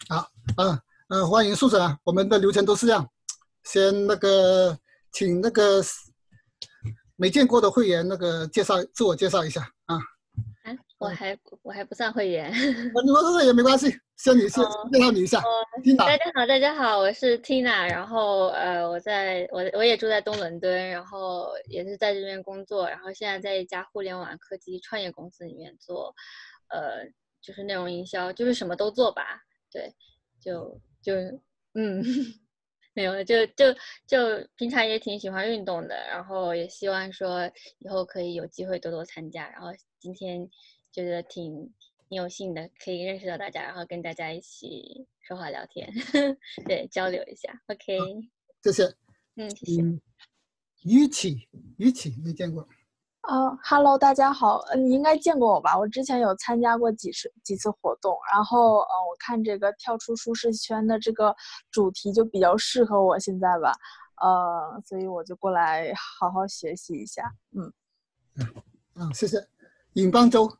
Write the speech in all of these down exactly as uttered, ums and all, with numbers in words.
好，嗯嗯、呃，欢迎宿舍啊。我们的流程都是这样，先那个请那个没见过的会员那个介绍自我介绍一下啊。 哎，我还我还不算会员。 你们这也没关系，先你先哦介绍你一下。 哦， 听哪？ 大家好，大家好，我是 Tina，然后呃，我在我我也住在东伦敦，然后也是在这边工作，然后现在在一家互联网科技创业公司里面做，呃，就是内容营销，就是什么都做吧，对，就就嗯，没有，就就就平常也挺喜欢运动的，然后也希望说以后可以有机会多多参加，然后今天觉得挺。挺有幸的，可以认识到大家，然后跟大家一起说话聊天，对，交流一下。OK， 谢谢。 嗯，谢谢。 嗯，于启，于启没见过。 呃，Hello，大家好，呃你应该见过我吧？我之前有参加过几次几次活动，然后呃，我看这个跳出舒适圈的这个主题就比较适合我现在吧，呃，所以我就过来好好学习一下。嗯， 嗯，嗯，谢谢。尹邦周。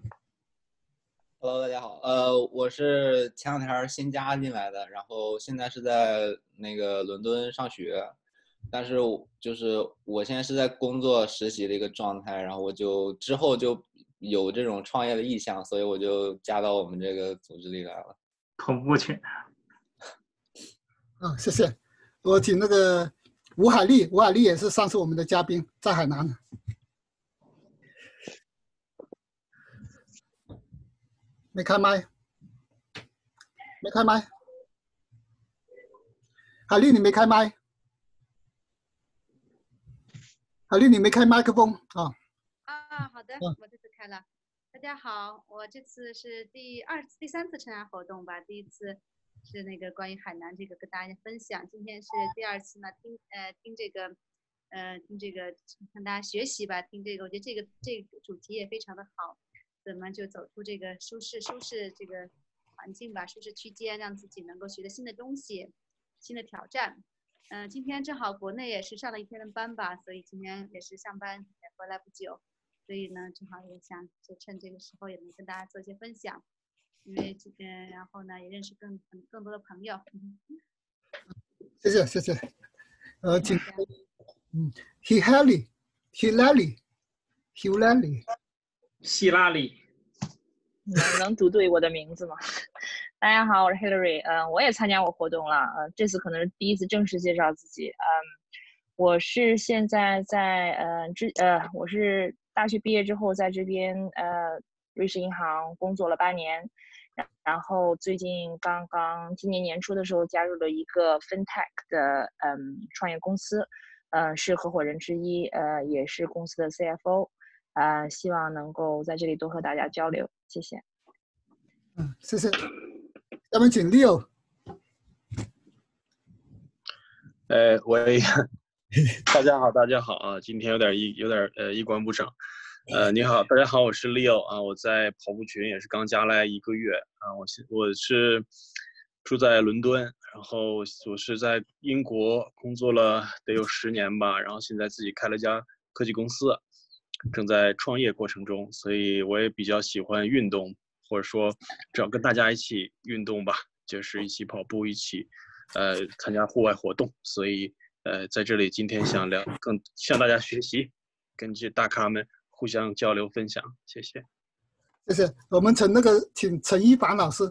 Hello， 大家好，呃，我是前两天新加进来的，然后现在是在那个伦敦上学，但是就是我现在是在工作实习的一个状态，然后我就之后就有这种创业的意向，所以我就加到我们这个组织里来了。 恐怖群。 啊，谢谢。我请那个吴海丽，吴海丽也是上次我们的嘉宾，在海南。没开麦，没开麦，海丽你没开麦，海丽你没开麦克风啊。 啊，好的， 嗯、 我这次开了。大家好，我这次是第二次、第三次参加活动吧。第一次是那个关于海南这个跟大家分享，今天是第二次呢，听呃听这个呃听这个向大家学习吧，听这个，我觉得这个这个主题也非常的好。怎么就走出这个舒适舒适这个环境吧，舒适区间，让自己能够学的新的东西，新的挑战。嗯、呃，今天正好国内也是上了一天的班吧，所以今天也是上班也回来不久，所以呢，正好也想就趁这个时候也能跟大家做一些分享，因为嗯、呃，然后呢也认识更更多的朋友。 谢谢谢谢。呃，请嗯 ，Hilary，Hilary，Hilary。 希拉里， 能能读对我的名字吗？大家好，我是 Hillary， 嗯、呃，我也参加过活动了，呃，这次可能是第一次正式介绍自己，嗯，我是现在在呃之呃，我是大学毕业之后在这边呃瑞士银行工作了八年，然后最近刚刚今年年初的时候加入了一个 FinTech 的嗯创业公司，呃，是合伙人之一，呃，也是公司的 C F O。呃，希望能够在这里多和大家交流，谢谢。 嗯，谢谢。下面请 Leo。 呃，喂，大家好，大家好啊！今天有点一有点呃一关不整。呃，你好，大家好，我是 Leo 啊，我在跑步群也是刚加来一个月啊，我是我是住在伦敦，然后我是在英国工作了得有十年吧，然后现在自己开了家科技公司。正在创业过程中，所以我也比较喜欢运动，或者说只要跟大家一起运动吧，就是一起跑步，一起呃参加户外活动。所以呃在这里今天想聊，更向大家学习，跟这大咖们互相交流分享，谢谢。 谢谢。我们请那个请陈一凡老师。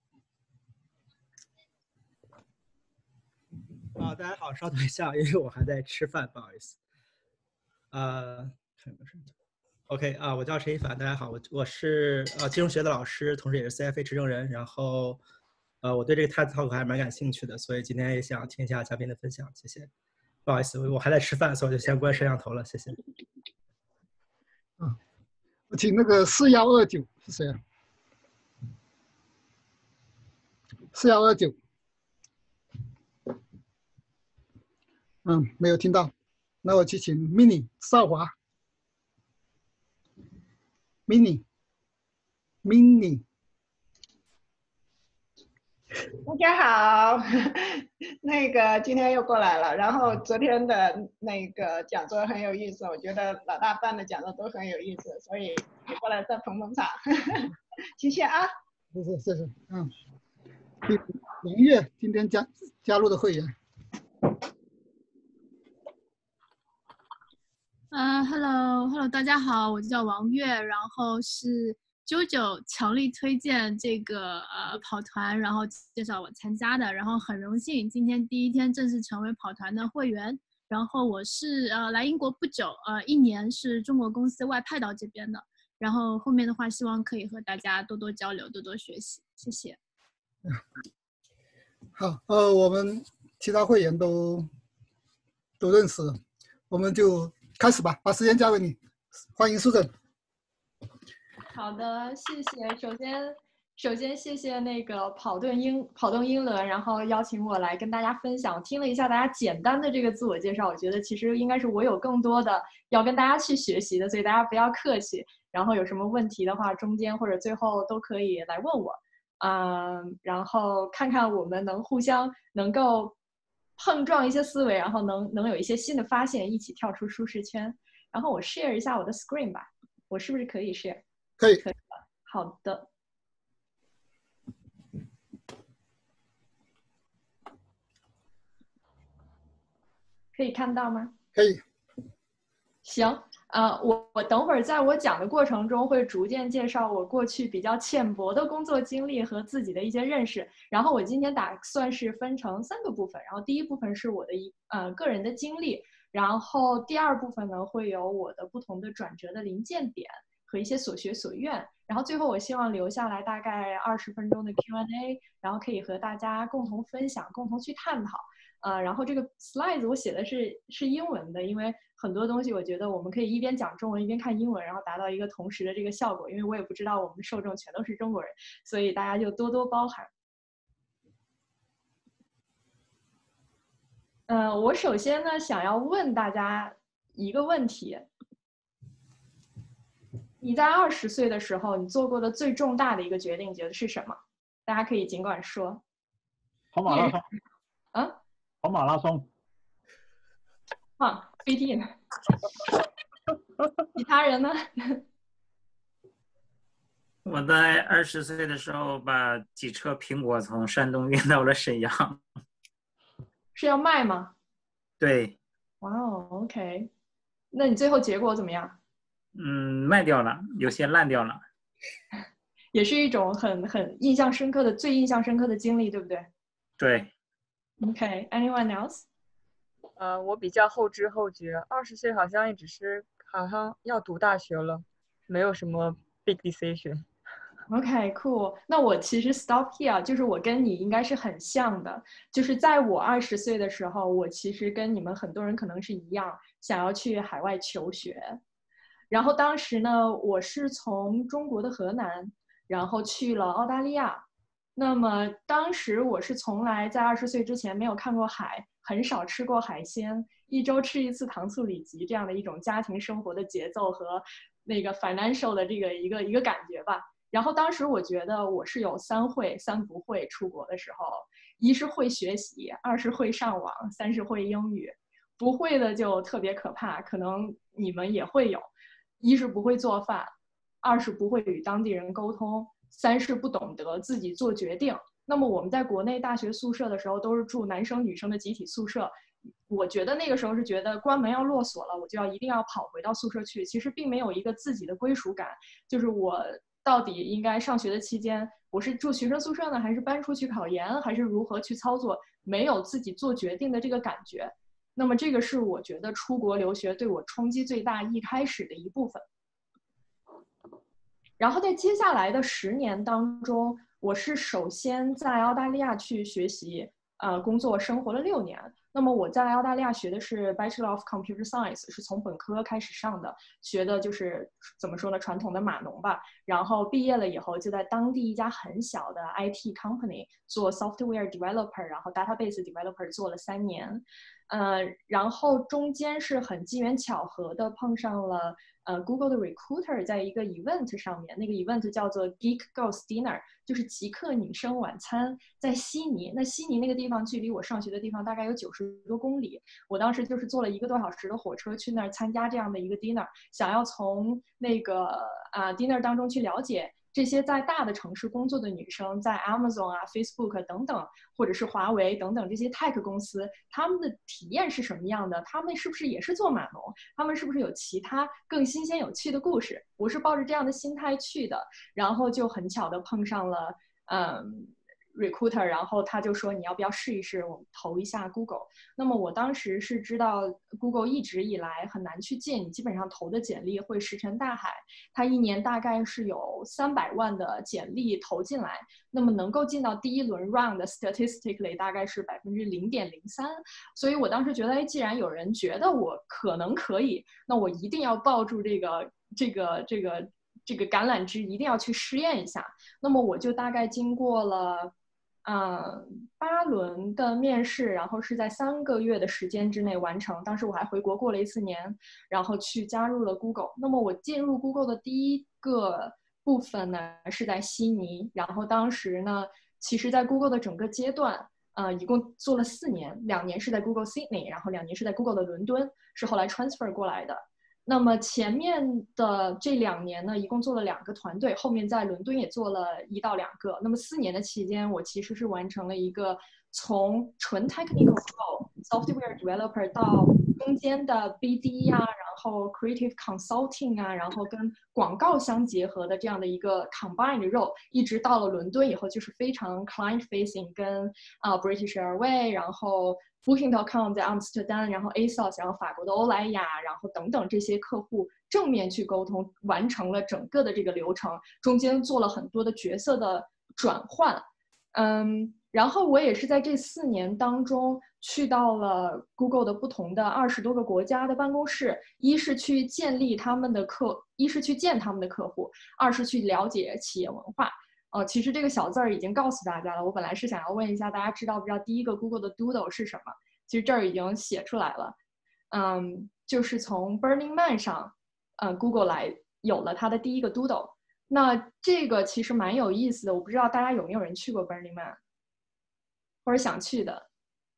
啊，大家好，稍等一下，因为我还在吃饭，不好意思。呃。OK 啊，我叫陈一凡，大家好，我我是呃金融学的老师，同时也是 C F A 持证人，然后呃我对这个 TED Talk 还蛮感兴趣的，所以今天也想听一下嘉宾的分享，谢谢。不好意思，我还在吃饭，所以我就先关摄像头了，谢谢。 嗯，我请那个四幺二九是谁啊？四幺二九，嗯，没有听到。那我去请 mini 少华 ，mini mini。 大家好，那个今天又过来了，然后昨天的那个讲座很有意思，我觉得老大办的讲座都很有意思，所以也过来再捧捧场，谢谢啊。 谢谢谢谢，嗯王月今天加加入的会员。 嗯、uh, ，Hello Hello， 大家好，我叫王月，然后是JoJo强力推荐这个呃跑团，然后介绍我参加的，然后很荣幸今天第一天正式成为跑团的会员。然后我是呃来英国不久，呃一年是中国公司外派到这边的，然后后面的话希望可以和大家多多交流，多多学习，谢谢。 好，呃，我们其他会员都都认识了，我们就开始吧，把时间交给你，欢迎苏振。 好的，谢谢。首先，首先谢谢那个跑动英跑动英伦，然后邀请我来跟大家分享。听了一下大家简单的这个自我介绍，我觉得其实应该是我有更多的要跟大家去学习的，所以大家不要客气。然后有什么问题的话，中间或者最后都可以来问我。嗯，然后看看我们能互相能够碰撞一些思维，然后能能有一些新的发现，一起跳出舒适圈。然后我 share 一下我的 screen 吧，我是不是可以 share？ 可以， 可以的。好的。可以看到吗？ 可以。 行，呃，我我等会儿在我讲的过程中会逐渐介绍我过去比较浅薄的工作经历和自己的一些认识。然后我今天打算是分成三个部分，然后第一部分是我的一呃个人的经历，然后第二部分呢会有我的不同的转折的临界点和一些所学所愿，然后最后我希望留下来大概二十分钟的 Q and A， 然后可以和大家共同分享，共同去探讨。呃，然后这个 slides 我写的是是英文的，因为很多东西我觉得我们可以一边讲中文一边看英文，然后达到一个同时的这个效果。因为我也不知道我们受众全都是中国人，所以大家就多多包涵。呃，我首先呢想要问大家一个问题：你在二十岁的时候，你做过的最重大的一个决定，觉得是什么？大家可以尽管说。 跑马拉松。 啊？ 跑马拉松。 啊，不一定。其他人呢？ 我在二十岁的时候把几车苹果从山东运到了沈阳。 是要卖吗？ 对。 哇哦 ，OK。那你最后结果怎么样？ 嗯，卖掉了，有些烂掉了。 也是一种很很印象深刻的、最印象深刻的经历，对不对？ 对。 OK，anyone else？ 呃，我比较后知后觉，二十岁好像也只是好像要读大学了，没有什么 big decision。OK，cool。 那我其实 stop here， 就是我跟你应该是很像的，就是在我二十岁的时候，我其实跟你们很多人可能是一样，想要去海外求学。然后当时呢，我是从中国的河南，然后去了澳大利亚。那么当时我是从来在二十岁之前没有看过海，很少吃过海鲜，一周吃一次糖醋里脊这样的一种家庭生活的节奏和那个 financial 的这个一个一个感觉吧。然后当时我觉得我是有三会三不会，出国的时候，一是会学习，二是会上网，三是会英语。不会的就特别可怕，可能你们也会有，一是不会做饭，二是不会与当地人沟通，三是不懂得自己做决定。那么我们在国内大学宿舍的时候都是住男生女生的集体宿舍，我觉得那个时候是觉得关门要落锁了，我就要一定要跑回到宿舍去，其实并没有一个自己的归属感，就是我到底应该上学的期间我是住学生宿舍呢，还是搬出去考研，还是如何去操作，没有自己做决定的这个感觉。那么这个是我觉得出国留学对我冲击最大一开始的一部分。然后在接下来的十年当中，我是首先在澳大利亚去学习，呃，工作生活了六年。那么我在澳大利亚学的是 Bachelor of Computer Science， 是从本科开始上的，学的就是怎么说呢，传统的码农吧。然后毕业了以后，就在当地一家很小的 I T company 做 software developer， 然后 database developer 做了三年。呃，然后中间是很机缘巧合的碰上了呃 Google 的 recruiter， 在一个 event 上面，那个 event 叫做 Geek Girls Dinner， 就是极客女生晚餐，在悉尼。那悉尼那个地方距离我上学的地方大概有九十多公里，我当时就是坐了一个多小时的火车去那儿参加这样的一个 dinner， 想要从那个啊、呃、dinner 当中去了解这些在大的城市工作的女生，在 Amazon 啊、Facebook 等等，或者是华为等等这些 tech 公司，他们的体验是什么样的？他们是不是也是做码农？他们是不是有其他更新鲜有趣的故事？我是抱着这样的心态去的，然后就很巧的碰上了，嗯。recruiter， 然后他就说你要不要试一试，我们投一下 Google。那么我当时是知道 Google 一直以来很难去进，你基本上投的简历会石沉大海。它一年大概是有三百万的简历投进来，那么能够进到第一轮 round 的 statistically 大概是百分之零点零三。所以我当时觉得，哎，既然有人觉得我可能可以，那我一定要抱住这个这个这个这个橄榄枝，一定要去试验一下。那么我就大概经过了。嗯，八轮的面试，然后是在三个月的时间之内完成。当时我还回国过了一次年，然后去加入了 Google。那么我进入 Google 的第一个部分呢，是在悉尼。然后当时呢，其实在 Google 的整个阶段，呃，一共做了四年，两年是在 Google Sydney， 然后两年是在 Google 的伦敦，是后来 transfer 过来的。那么前面的这两年呢，一共做了两个团队，后面在伦敦也做了一到两个。那么四年的期间，我其实是完成了一个从纯 technical role software developer 到中间的 B D 啊，然后 creative consulting 啊，然后跟广告相结合的这样的一个 combined role， 一直到了伦敦以后，就是非常 client facing， 跟啊、呃、British Airways， 然后Booking 点 com 在阿姆斯特丹，然后 A S O S， 然后法国的欧莱雅，然后等等这些客户正面去沟通，完成了整个的这个流程，中间做了很多的角色的转换，嗯，然后我也是在这四年当中去到了 Google 的不同的二十多个国家的办公室，一是去建立他们的客，一是去见他们的客户，二是去了解企业文化。哦，其实这个小字儿已经告诉大家了。我本来是想要问一下大家知道不知道第一个 Google 的 Doodle 是什么？其实这儿已经写出来了。嗯，就是从 Burning Man 上，呃 ，Google 来有了它的第一个 Doodle。那这个其实蛮有意思的，我不知道大家有没有人去过 Burning Man， 或者想去的？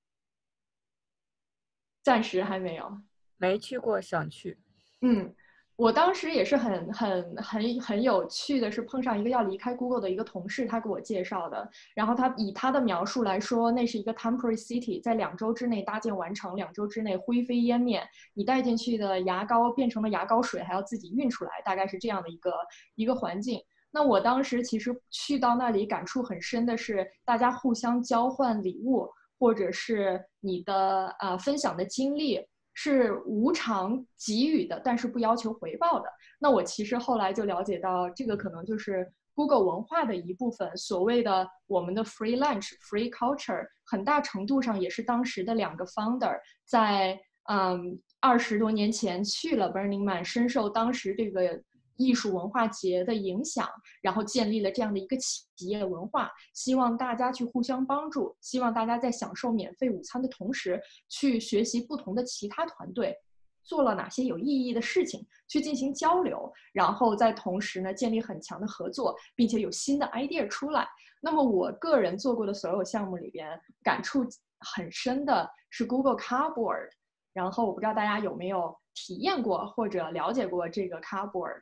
暂时还没有。 没去过，想去。 嗯。我当时也是很很很很有趣的，是碰上一个要离开 Google 的一个同事，他给我介绍的。然后他以他的描述来说，那是一个 temporary city， 在两周之内搭建完成，两周之内灰飞烟灭，你带进去的牙膏变成了牙膏水，还要自己运出来，大概是这样的一个一个环境。那我当时其实去到那里感触很深的是，大家互相交换礼物，或者是你的呃分享的经历。是无偿给予的，但是不要求回报的。那我其实后来就了解到，这个可能就是 Google 文化的一部分。所谓的我们的 free lunch、free culture， 很大程度上也是当时的两个 founder 在嗯二十多年前去了 Burning Man， 深受当时这个艺术文化节的影响，然后建立了这样的一个企业文化，希望大家去互相帮助，希望大家在享受免费午餐的同时，去学习不同的其他团队做了哪些有意义的事情，去进行交流，然后在同时呢建立很强的合作，并且有新的 idea 出来。那么我个人做过的所有项目里边，感触很深的是 Google Cardboard， 然后我不知道大家有没有体验过或者了解过这个 Cardboard。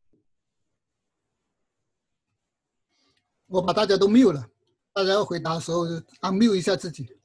我把大家都 mute 了，大家要回答的时候 unmute 一下自己。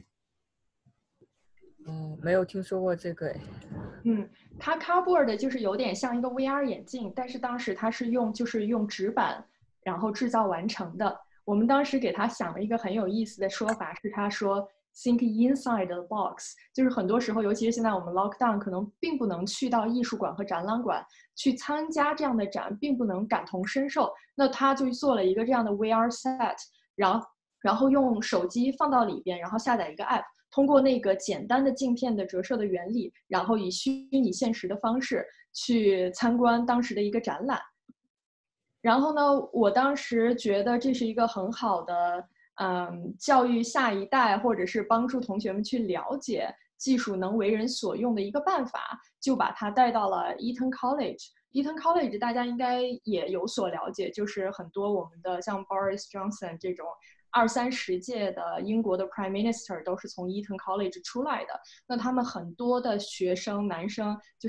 嗯，没有听说过这个哎。 嗯，它 Cardboard 就是有点像一个 V R 眼镜，但是当时它是用就是用纸板然后制造完成的。我们当时给他想了一个很有意思的说法，是他说 think inside the box， 就是很多时候，尤其是现在我们 lockdown， 可能并不能去到艺术馆和展览馆去参加这样的展，并不能感同身受。那他就做了一个这样的 V R set， 然后然后用手机放到里边，然后下载一个 app， 通过那个简单的镜片的折射的原理，然后以虚拟现实的方式去参观当时的一个展览。然后呢，我当时觉得这是一个很好的，嗯，教育下一代，或者是帮助同学们去了解技术能为人所用的一个办法，就把它带到了 Eton College。Eton College 大家应该也有所了解，就是很多我们的像 Boris Johnson 这种二三十届的英国的 Prime Minister 都是从 Eton College 出来的。那他们很多的学生男生就是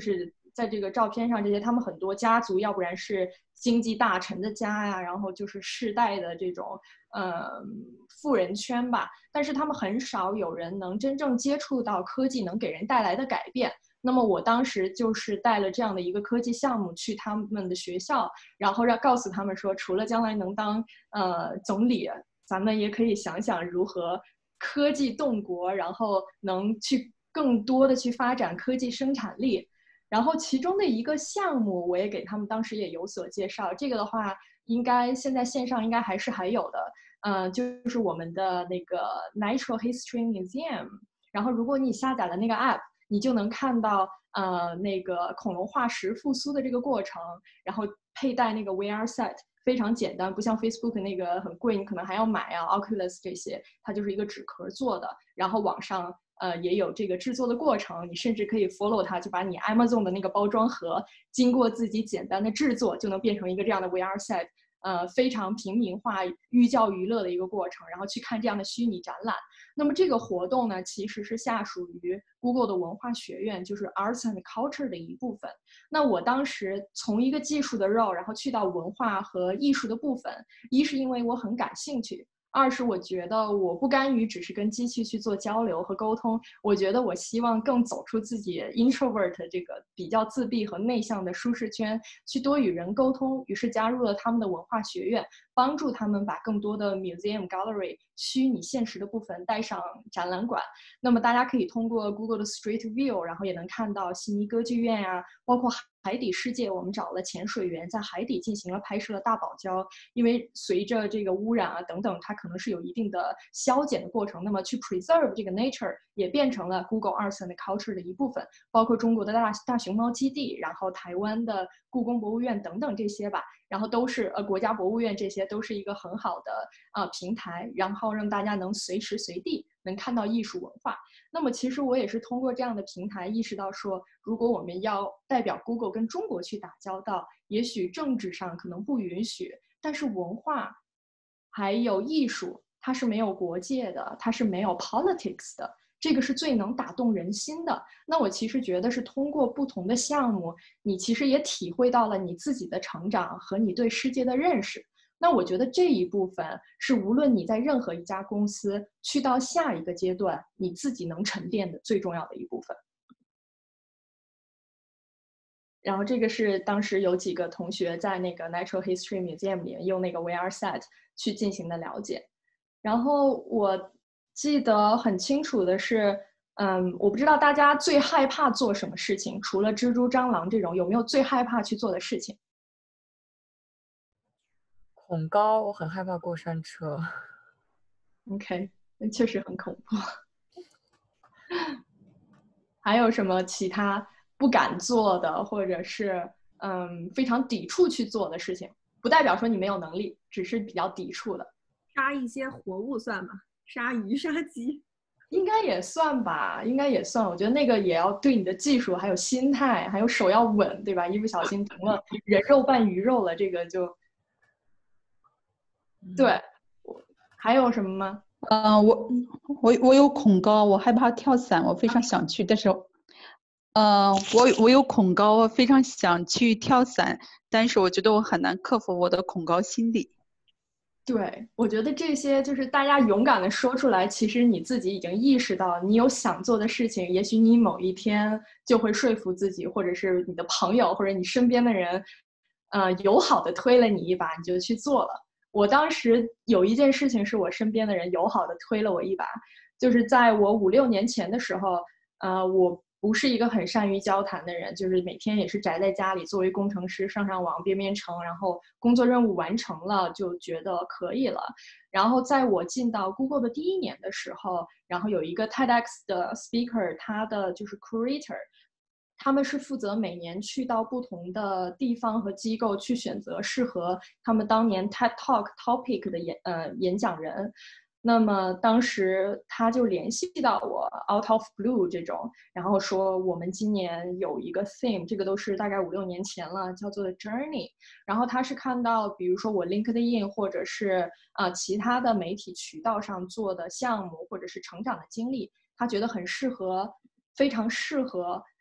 在这个照片上这些，他们很多家族，要不然是经济大臣的家呀，然后就是世代的这种呃富人圈吧，但是他们很少有人能真正接触到科技能给人带来的改变。那么我当时就是带了这样的一个科技项目去他们的学校，然后让告诉他们说，除了将来能当呃总理，咱们也可以想想如何科技动国，然后能去更多的去发展科技生产力。然后其中的一个项目我也给他们当时也有所介绍，这个的话应该现在线上应该还是还有的，呃，就是我们的那个 Natural History Museum。然后如果你下载了那个 app，你就能看到呃那个恐龙化石复苏的这个过程，然后佩戴那个 V R set， 非常简单，不像 Facebook 那个很贵，你可能还要买啊 Oculus 这些，它就是一个纸壳做的，然后网上呃也有这个制作的过程，你甚至可以 follow 它，就把你 Amazon 的那个包装盒经过自己简单的制作，就能变成一个这样的 V R set， 呃非常平民化、寓教于乐的一个过程，然后去看这样的虚拟展览。那么这个活动呢，其实是下属于 Google 的文化学院，就是 Arts and Culture 的一部分。那我当时从一个技术的 role， 然后去到文化和艺术的部分，一是因为我很感兴趣，二是我觉得我不甘于只是跟机器去做交流和沟通，我觉得我希望更走出自己 introvert 这个比较自闭和内向的舒适圈，去多与人沟通，于是加入了他们的文化学院，帮助他们把更多的 museum gallery 虚拟现实的部分带上展览馆。那么大家可以通过 Google 的 Street View， 然后也能看到悉尼歌剧院呀、啊，包括海底世界，我们找了潜水员在海底进行了拍摄大堡礁，因为随着这个污染啊等等，它可能是有一定的消减的过程，那么去 preserve 这个 nature 也变成了 Google Arts and Culture 的一部分，包括中国的大大熊猫基地，然后台湾的故宫博物院等等这些吧，然后都是呃国家博物院，这些都是一个很好的啊、呃、平台，然后让大家能随时随地能看到艺术文化。那么其实我也是通过这样的平台意识到说，如果我们要代表 Google 跟中国去打交道，也许政治上可能不允许，但是文化还有艺术它是没有国界的，它是没有 politics 的，这个是最能打动人心的。那我其实觉得是通过不同的项目，你其实也体会到了你自己的成长和你对世界的认识。那我觉得这一部分是无论你在任何一家公司去到下一个阶段，你自己能沉淀的最重要的一部分。然后这个是当时有几个同学在那个 Natural History Museum 里用那个 V R set 去进行的了解。然后我记得很清楚的是，嗯，我不知道大家最害怕做什么事情，除了蜘蛛、蟑螂这种，有没有最害怕去做的事情？ 恐高，我很害怕过山车。 OK， 那确实很恐怖。还有什么其他不敢做的，或者是嗯非常抵触去做的事情？不代表说你没有能力，只是比较抵触的。 杀一些活物算吗？杀鱼、杀鸡， 应该也算吧，应该也算。我觉得那个也要对你的技术、还有心态、还有手要稳，对吧？一不小心成了人肉拌鱼肉了，这个就对。还有什么吗？ 呃，我我我有恐高，我害怕跳伞，我非常想去，但是，呃，我我有恐高，我非常想去跳伞，但是我觉得我很难克服我的恐高心理。 对，我觉得这些就是大家勇敢的说出来，其实你自己已经意识到你有想做的事情，也许你某一天就会说服自己，或者是你的朋友或者你身边的人，呃，友好的推了你一把，你就去做了。我当时有一件事情是我身边的人友好的推了我一把，就是在我五六年前的时候，呃，我不是一个很善于交谈的人，就是每天也是宅在家里，作为工程师上上网编编程，然后工作任务完成了就觉得可以了。然后在我进到 Google 的第一年的时候，然后有一个 TEDx 的 speaker， 他的就是 curator， 他们是负责每年去到不同的地方和机构去选择适合他们当年 TED Talk topic 的演呃演讲人。那么当时他就联系到我 out of blue 这种，然后说我们今年有一个 theme， 这个都是大概五六年前了，叫做 journey。然后他是看到比如说我 LinkedIn 或者是啊、呃、其他的媒体渠道上做的项目或者是成长的经历，他觉得很适合，非常适合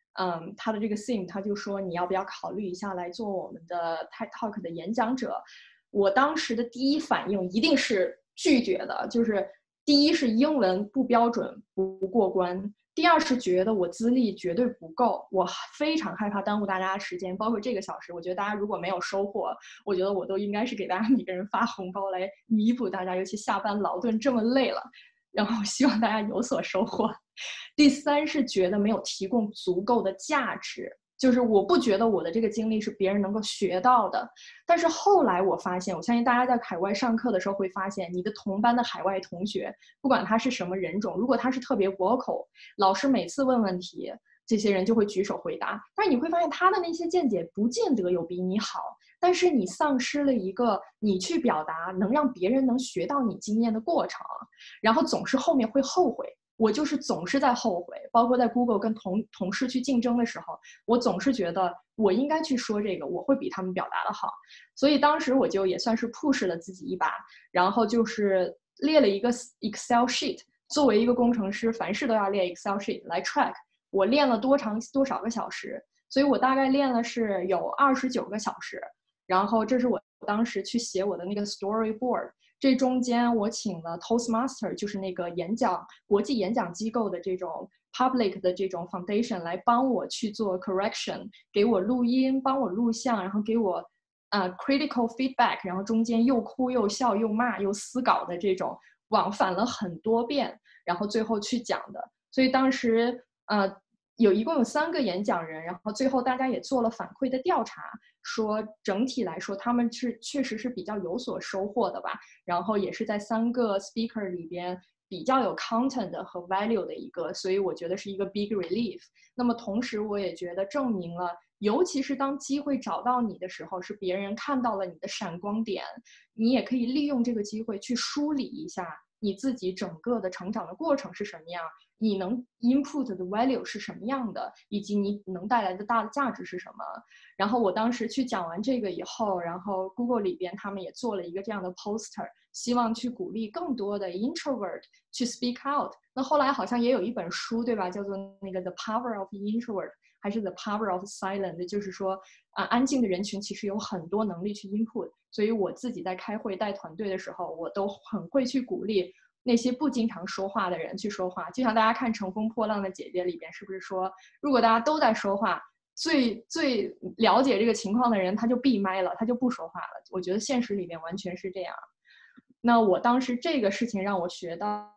嗯，他的这个 theme 他就说你要不要考虑一下来做我们的 TED Talk 的演讲者。我当时的第一反应一定是拒绝的，就是第一是英文不标准不过关，第二是觉得我资历绝对不够，我非常害怕耽误大家的时间，包括这个小时，我觉得大家如果没有收获，我觉得我都应该是给大家每个人发红包来弥补大家，尤其下班劳顿这么累了，然后希望大家有所收获。第三是觉得没有提供足够的价值，就是我不觉得我的这个经历是别人能够学到的。但是后来我发现，我相信大家在海外上课的时候会发现，你的同班的海外同学，不管他是什么人种，如果他是特别 vocal， 老师每次问问题，这些人就会举手回答。但是你会发现他的那些见解不见得有比你好，但是你丧失了一个你去表达能让别人能学到你经验的过程，然后总是后面会后悔。我就是总是在后悔，包括在 Google 跟同同事去竞争的时候，我总是觉得我应该去说这个，我会比他们表达的好。所以当时我就也算是 push 了自己一把，然后就是列了一个 Excel sheet。作为一个工程师，凡事都要列 Excel sheet 来 track 我练了多长多少个小时。所以我大概练了是有二十九个小时，然后这是我当时去写我的那个 storyboard。这中间我请了 Toastmaster， 就是那个演讲国际演讲机构的这种 public 的这种 foundation 来帮我去做 correction， 给我录音，帮我录像，然后给我呃 critical feedback， 然后中间又哭又笑又骂又撕稿的这种，往返了很多遍，然后最后去讲的。所以当时呃有一共有三个演讲人，然后最后大家也做了反馈的调查，说整体来说他们是确实是比较有所收获的吧，然后也是在三个 speaker 里边比较有 content 和 value 的一个，所以我觉得是一个 big relief。那么同时我也觉得证明了，尤其是当机会找到你的时候，是别人看到了你的闪光点，你也可以利用这个机会去梳理一下你自己整个的成长的过程是什么样，你能 input 的 value 是什么样的，以及你能带来的大的价值是什么。然后我当时去讲完这个以后，然后 Google 里边他们也做了一个这样的 poster， 希望去鼓励更多的 introvert 去 speak out。那后来好像也有一本书，对吧，叫做那个 The Power of Introvert， 还是 The Power of Silence， 就是说啊，安静的人群其实有很多能力去 input。所以我自己在开会带团队的时候，我都很会去鼓励那些不经常说话的人去说话。就像大家看《乘风破浪的姐姐》里边，是不是说，如果大家都在说话，最最了解这个情况的人他就闭麦了，他就不说话了。我觉得现实里面完全是这样。那我当时这个事情让我学到，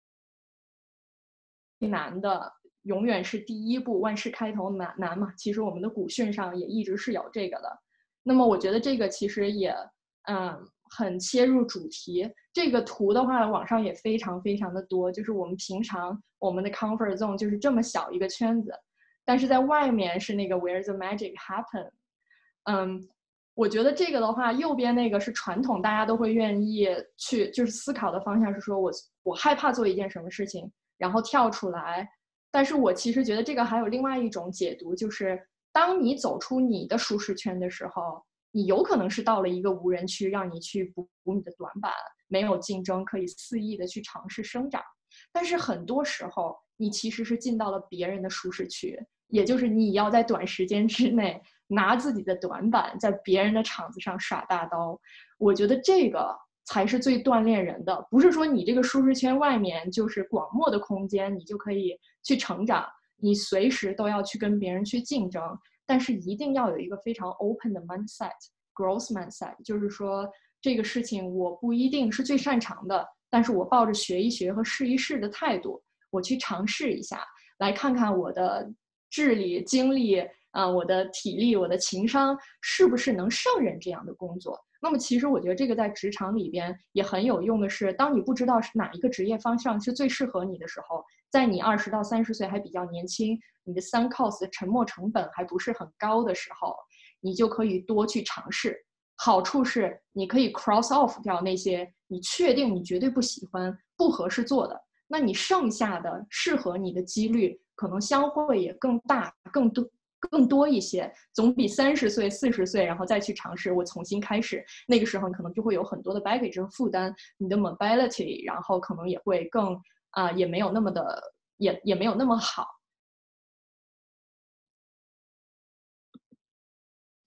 最难的永远是第一步，万事开头难难嘛。其实我们的古训上也一直是有这个的。那么我觉得这个其实也嗯很切入主题。这个图的话网上也非常非常的多，就是我们平常我们的 comfort zone 就是这么小一个圈子，但是在外面是那个 where the magic happen。 嗯，我觉得这个的话，右边那个是传统大家都会愿意去就是思考的方向，是说我我害怕做一件什么事情然后跳出来。但是我其实觉得这个还有另外一种解读，就是当你走出你的舒适圈的时候，你有可能是到了一个无人区，让你去补补你的短板，没有竞争，可以肆意的去尝试生长。但是很多时候你其实是进到了别人的舒适区，也就是你要在短时间之内拿自己的短板在别人的场子上耍大刀。我觉得这个才是最锻炼人的，不是说你这个舒适圈外面就是广漠的空间，你就可以去成长，你随时都要去跟别人去竞争，但是一定要有一个非常 open 的 mindset， growth mindset， 就是说这个事情我不一定是最擅长的，但是我抱着学一学和试一试的态度，我去尝试一下，来看看我的智力、精力啊、呃，我的体力、我的情商是不是能胜任这样的工作。那么其实我觉得这个在职场里边也很有用的是，当你不知道是哪一个职业方向是最适合你的时候，在你二十到三十岁还比较年轻，你的 sunk cost 的沉没成本还不是很高的时候，你就可以多去尝试。好处是你可以 cross off 掉那些你确定你绝对不喜欢、不合适做的，那你剩下的适合你的几率可能相会也更大、更多。更多一些，总比三十岁、四十岁然后再去尝试，我重新开始，那个时候你可能就会有很多的 baggage 和负担，你的 mobility， 然后可能也会更啊、呃，也没有那么的，也也没有那么好。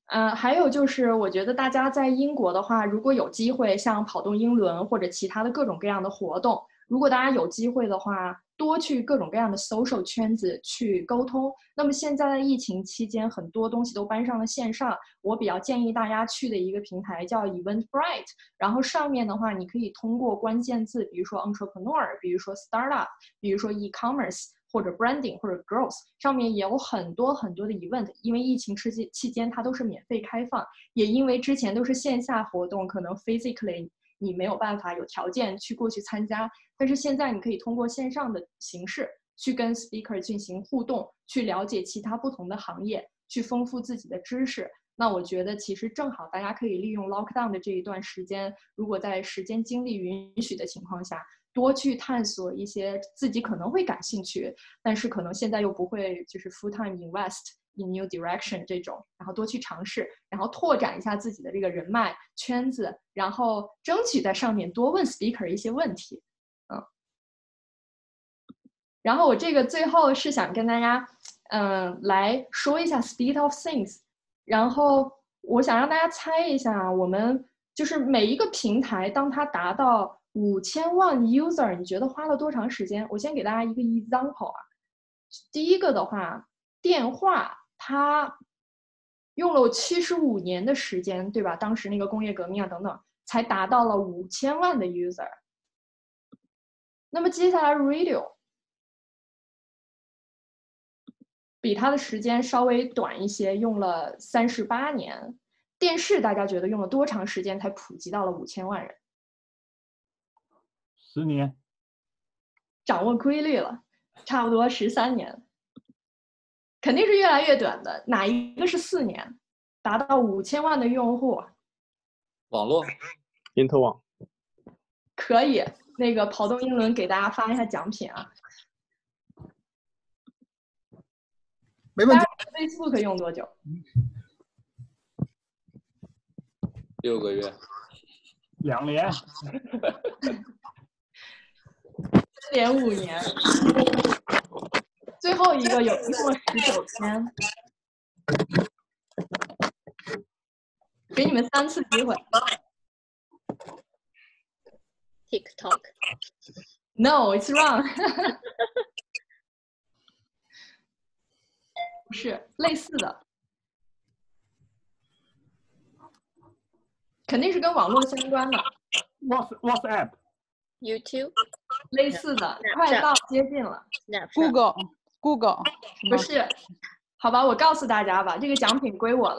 呃，还有就是，我觉得大家在英国的话，如果有机会像跑动英伦或者其他的各种各样的活动，如果大家有机会的话，多去各种各样的 social 圈子去沟通。那么现在的疫情期间，很多东西都搬上了线上，我比较建议大家去的一个平台叫 Eventbrite， 然后上面的话，你可以通过关键字，比如说 entrepreneur， 比如说 startup， 比如说 e-commerce。或者 branding 或者 growth 上面也有很多很多的 event， 因为疫情期期间它都是免费开放，也因为之前都是线下活动，可能 physically 你没有办法有条件去过去参加，但是现在你可以通过线上的形式去跟 speaker 进行互动，去了解其他不同的行业，去丰富自己的知识。那我觉得其实正好大家可以利用 lockdown 的这一段时间，如果在时间精力允许的情况下，多去探索一些自己可能会感兴趣，但是可能现在又不会就是 full time invest in new direction 这种，然后多去尝试，然后拓展一下自己的这个人脉圈子，然后争取在上面多问 speaker 一些问题，嗯。然后我这个最后是想跟大家，嗯，来说一下 speed of things， 然后我想让大家猜一下，我们就是每一个平台，当它达到五千万 user， 你觉得花了多长时间？我先给大家一个 example 啊。第一个的话，电话它用了七十五年的时间，对吧？当时那个工业革命啊等等，才达到了五千万的 user。那么接下来 radio 比它的时间稍微短一些，用了三十八年。电视大家觉得用了多长时间才普及到了五千万人？ 十年， 掌握规律了，差不多十三年，肯定是越来越短的。哪一个是四年，达到五千万的用户？ 网络， 因特网， 可以。那个跑动英伦给大家发一下奖品啊。 没问题。 Facebook 用多久？ 六个月。 两年。 四点五年，最后一个有一共十九天，给你们三次机会。 TikTok。 No, it's wrong 。不是类似的，肯定是跟网络相关的。 What's WhatsApp。YouTube。 类似的，快到接近了。 Google Google 不是，好吧，我告诉大家吧，这个奖品归我了，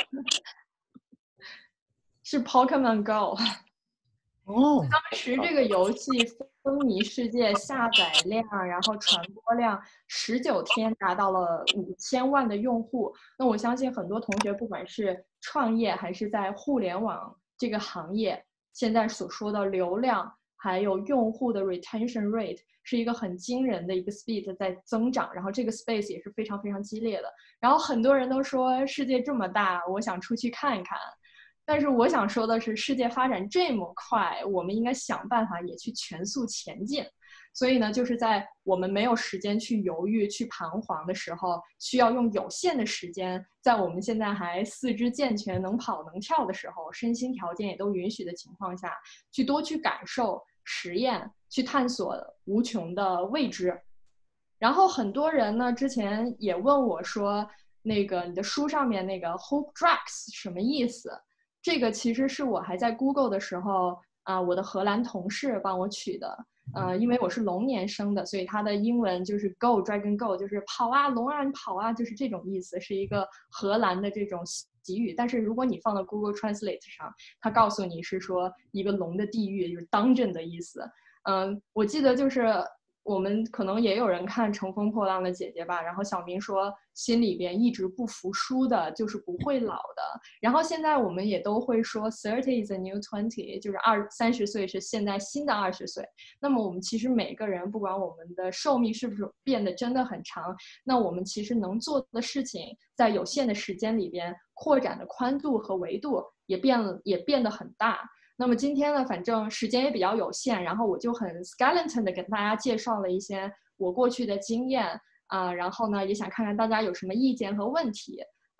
是 Pokemon Go。 哦， 当时这个游戏风靡世界，下载量然后传播量十九天达到了五千万的用户。那我相信很多同学不管是创业还是在互联网这个行业，现在所说的流量还有用户的 retention rate 是一个很惊人的一个 speed 在增长，然后这个 space 也是非常非常激烈的。然后很多人都说世界这么大，我想出去看一看。但是我想说的是，世界发展这么快，我们应该想办法也去全速前进。所以呢，就是在我们没有时间去犹豫、去彷徨的时候，需要用有限的时间，在我们现在还四肢健全、能跑能跳的时候，身心条件也都允许的情况下，去多去感受、实验，去探索无穷的未知。然后很多人呢，之前也问我说，那个你的书上面那个 Hope Drugs 什么意思？这个其实是我还在 Google 的时候啊、呃，我的荷兰同事帮我取的。呃，因为我是龙年生的，所以它的英文就是 Go Dragon Go， 就是跑啊龙啊你跑啊，就是这种意思，是一个荷兰的这种习语。但是如果你放到 Google Translate 上，它告诉你是说一个龙的地狱，就是 dungeon 的意思。嗯、呃，我记得就是我们可能也有人看《乘风破浪的姐姐》吧，然后小明说心里边一直不服输的就是不会老的。然后现在我们也都会说 thirty is a new twenty， 就是二三十岁是现在新的二十岁。那么我们其实每个人不管我们的寿命是不是变得真的很长，那我们其实能做的事情在有限的时间里边扩展的宽度和维度也变了，也变得很大。那么今天呢，反正时间也比较有限，然后我就很 skeleton 的给大家介绍了一些我过去的经验啊、呃，然后呢也想看看大家有什么意见和问题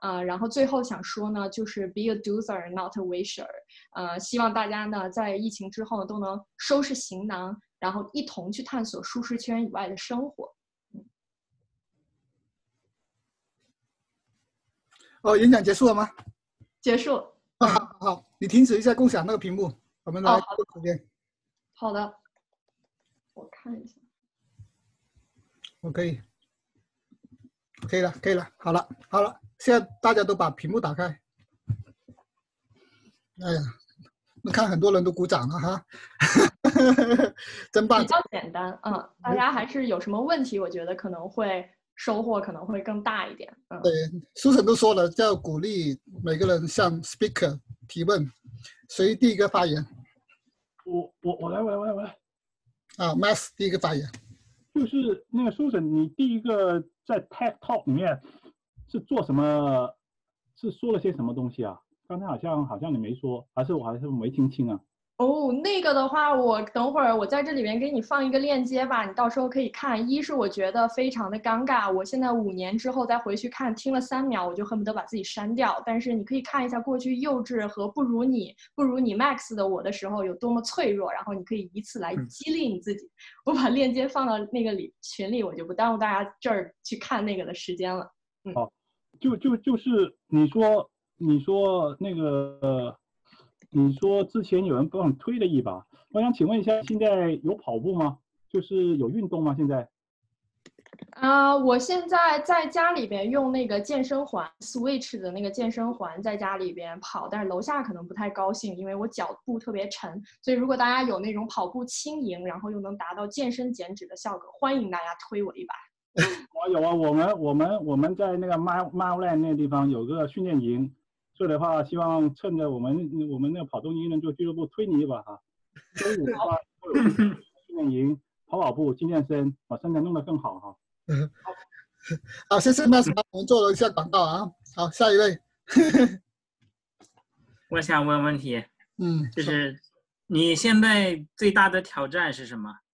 呃，然后最后想说呢，就是 be a doer not a wisher， 呃，希望大家呢在疫情之后呢都能收拾行囊，然后一同去探索舒适圈以外的生活。嗯、 哦，演讲结束了吗？ 结束。 啊，好，好，你停止一下共享那个屏幕，我们来哦、 过时间。 好的，我看一下。 我可以，可以了，可以了，好了，好了，现在大家都把屏幕打开。哎呀，那看很多人都鼓掌了哈，真棒！ 比较简单，嗯，大家还是有什么问题，我觉得可能会收获可能会更大一点。嗯， 对，苏晨都说了，要鼓励每个人向 speaker 提问，谁第一个发言？ 我我我来我来我来我来。 啊 ，Max 第一个发言。 就是那个苏晨，你第一个在 TED Talk 里面是做什么？是说了些什么东西啊？刚才好像好像你没说，还是我还是没听清啊？ 哦，那个的话，我等会儿我在这里边给你放一个链接吧，你到时候可以看。一是我觉得非常的尴尬，我现在五年之后再回去看，听了三秒我就恨不得把自己删掉。但是你可以看一下过去幼稚和不如你不如你 Max 的我的时候有多么脆弱，然后你可以以此来激励你自己。我把链接放到那个里群里，我就不耽误大家这儿去看那个的时间了。嗯， 哦，就就就是你说你说那个。呃你说之前有人帮你推了一把，我想请问一下，现在有跑步吗？就是有运动吗？现在？ 啊、呃，我现在在家里边用那个健身环 ，Switch 的那个健身环，在家里边跑，但是楼下可能不太高兴，因为我脚步特别沉。所以如果大家有那种跑步轻盈，然后又能达到健身减脂的效果，欢迎大家推我一把。 我有啊，我们我们我们在那个 Mile Mile 那个地方有个训练营。所以的话，希望趁着我们我们那个跑动英人做俱乐部推你一把哈。周五的话会有训练营、跑跑步、健健身，把身材弄得更好哈。 好，谢谢 Max， 我们做了一下广告啊。好，下一位。 我想问问题， 嗯， 就是你现在最大的挑战是什么？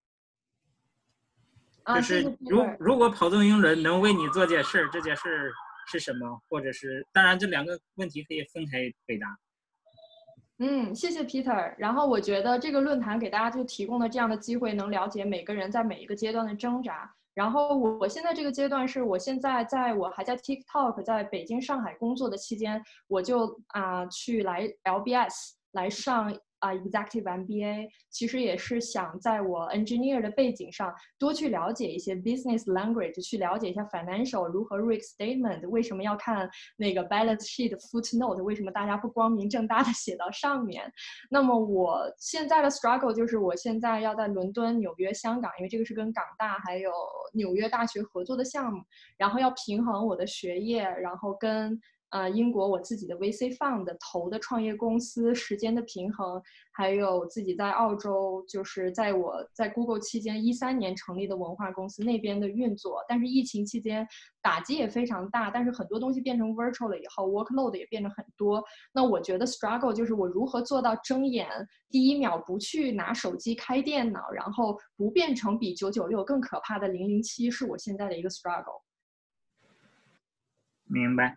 啊、 就是如如果跑动英人能为你做件事儿，这件事儿。是什么？或者是，当然这两个问题可以分开回答。 嗯，谢谢 Peter。然后我觉得这个论坛给大家就提供了这样的机会，能了解每个人在每一个阶段的挣扎。然后我我现在这个阶段是我现在在我还在 TikTok 在北京、上海工作的期间，我就啊、呃、去来 L B S 来上。啊、uh, ，Executive M B A 其实也是想在我 engineer 的背景上多去了解一些 business language， 去了解一下 financial 如何 read statement， 为什么要看那个 balance sheet footnote， 为什么大家不光明正大的写到上面。那么我现在的 struggle 就是我现在要在伦敦、纽约、香港，因为这个是跟港大还有纽约大学合作的项目，然后要平衡我的学业，然后跟呃，英国我自己的 V C Fund 投的创业公司时间的平衡，还有自己在澳洲，就是在我在 Google 期间一三年成立的文化公司那边的运作。但是疫情期间打击也非常大，但是很多东西变成 virtual 了以后 ，workload 也变得很多。那我觉得 struggle 就是我如何做到睁眼第一秒不去拿手机开电脑，然后不变成比九九六更可怕的零零七，是我现在的一个 struggle。 明白。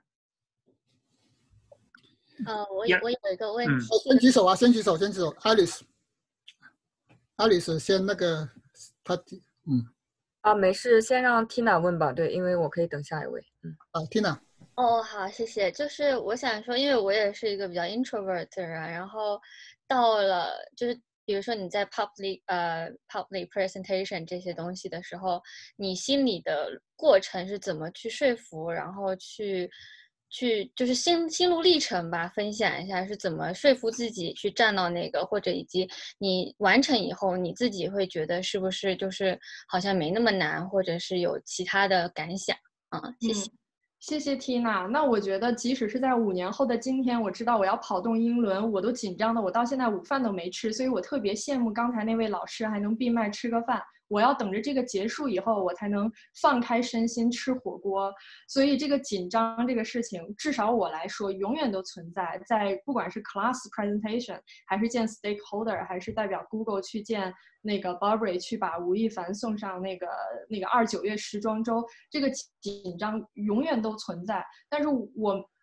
呃，我我有一个问题， 先举手啊，先举手，先举手 ，Alice，Alice 先那个，他嗯， 啊，没事，先让 Tina 问吧，对，因为我可以等下一位，嗯， 啊 ，Tina， 哦，好，谢谢，就是我想说，因为我也是一个比较 introvert 的人，然后到了就是比如说你在 public 呃 public presentation 这些东西的时候，你心里的过程是怎么去说服，然后去。去就是心心路历程吧，分享一下是怎么说服自己去站到那个，或者以及你完成以后你自己会觉得是不是就是好像没那么难，或者是有其他的感想啊？谢谢。 嗯谢谢 Tina。那我觉得，即使是在五年后的今天，我知道我要跑动英伦，我都紧张的，我到现在午饭都没吃，所以我特别羡慕刚才那位老师还能闭麦吃个饭。我要等着这个结束以后，我才能放开身心吃火锅。所以这个紧张这个事情，至少我来说，永远都存在。在不管是 class presentation， 还是见 stakeholder， 还是代表 Google 去见那个 Burberry 去把吴亦凡送上那个那个二九月时装周，这个紧张永远都存在。但是我。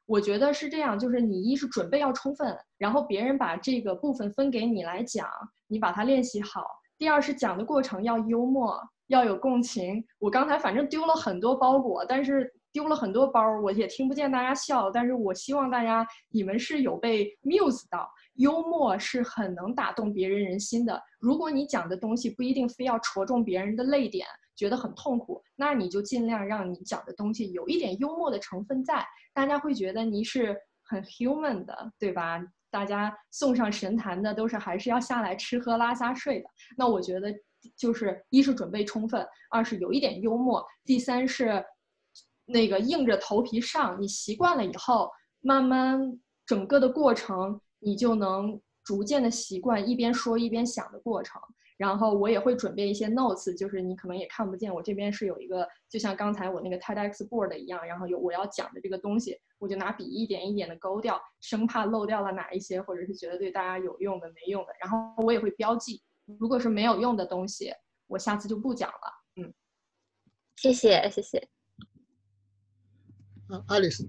我觉得是这样，就是你一是准备要充分，然后别人把这个部分分给你来讲，你把它练习好。第二是讲的过程要幽默，要有共情。我刚才反正丢了很多包裹，但是丢了很多包，我也听不见大家笑，但是我希望大家你们是有被 muse 到。幽默是很能打动别人人心的。如果你讲的东西不一定非要戳中别人的泪点，觉得很痛苦，那你就尽量让你讲的东西有一点幽默的成分在，大家会觉得你是很 human 的，对吧？大家送上神坛的都是还是要下来吃喝拉撒睡的。那我觉得就是一是准备充分，二是有一点幽默，第三是那个硬着头皮上，你习惯了以后，慢慢整个的过程你就能逐渐的习惯一边说一边想的过程。然后我也会准备一些 notes， 就是你可能也看不见，我这边是有一个就像刚才我那个 TEDx board 一样，然后有我要讲的这个东西，我就拿笔一点一点的勾掉，生怕漏掉了哪一些，或者是觉得对大家有用的没用的。然后我也会标记，如果是没有用的东西，我下次就不讲了。嗯， 谢谢谢谢。 啊，爱丽丝。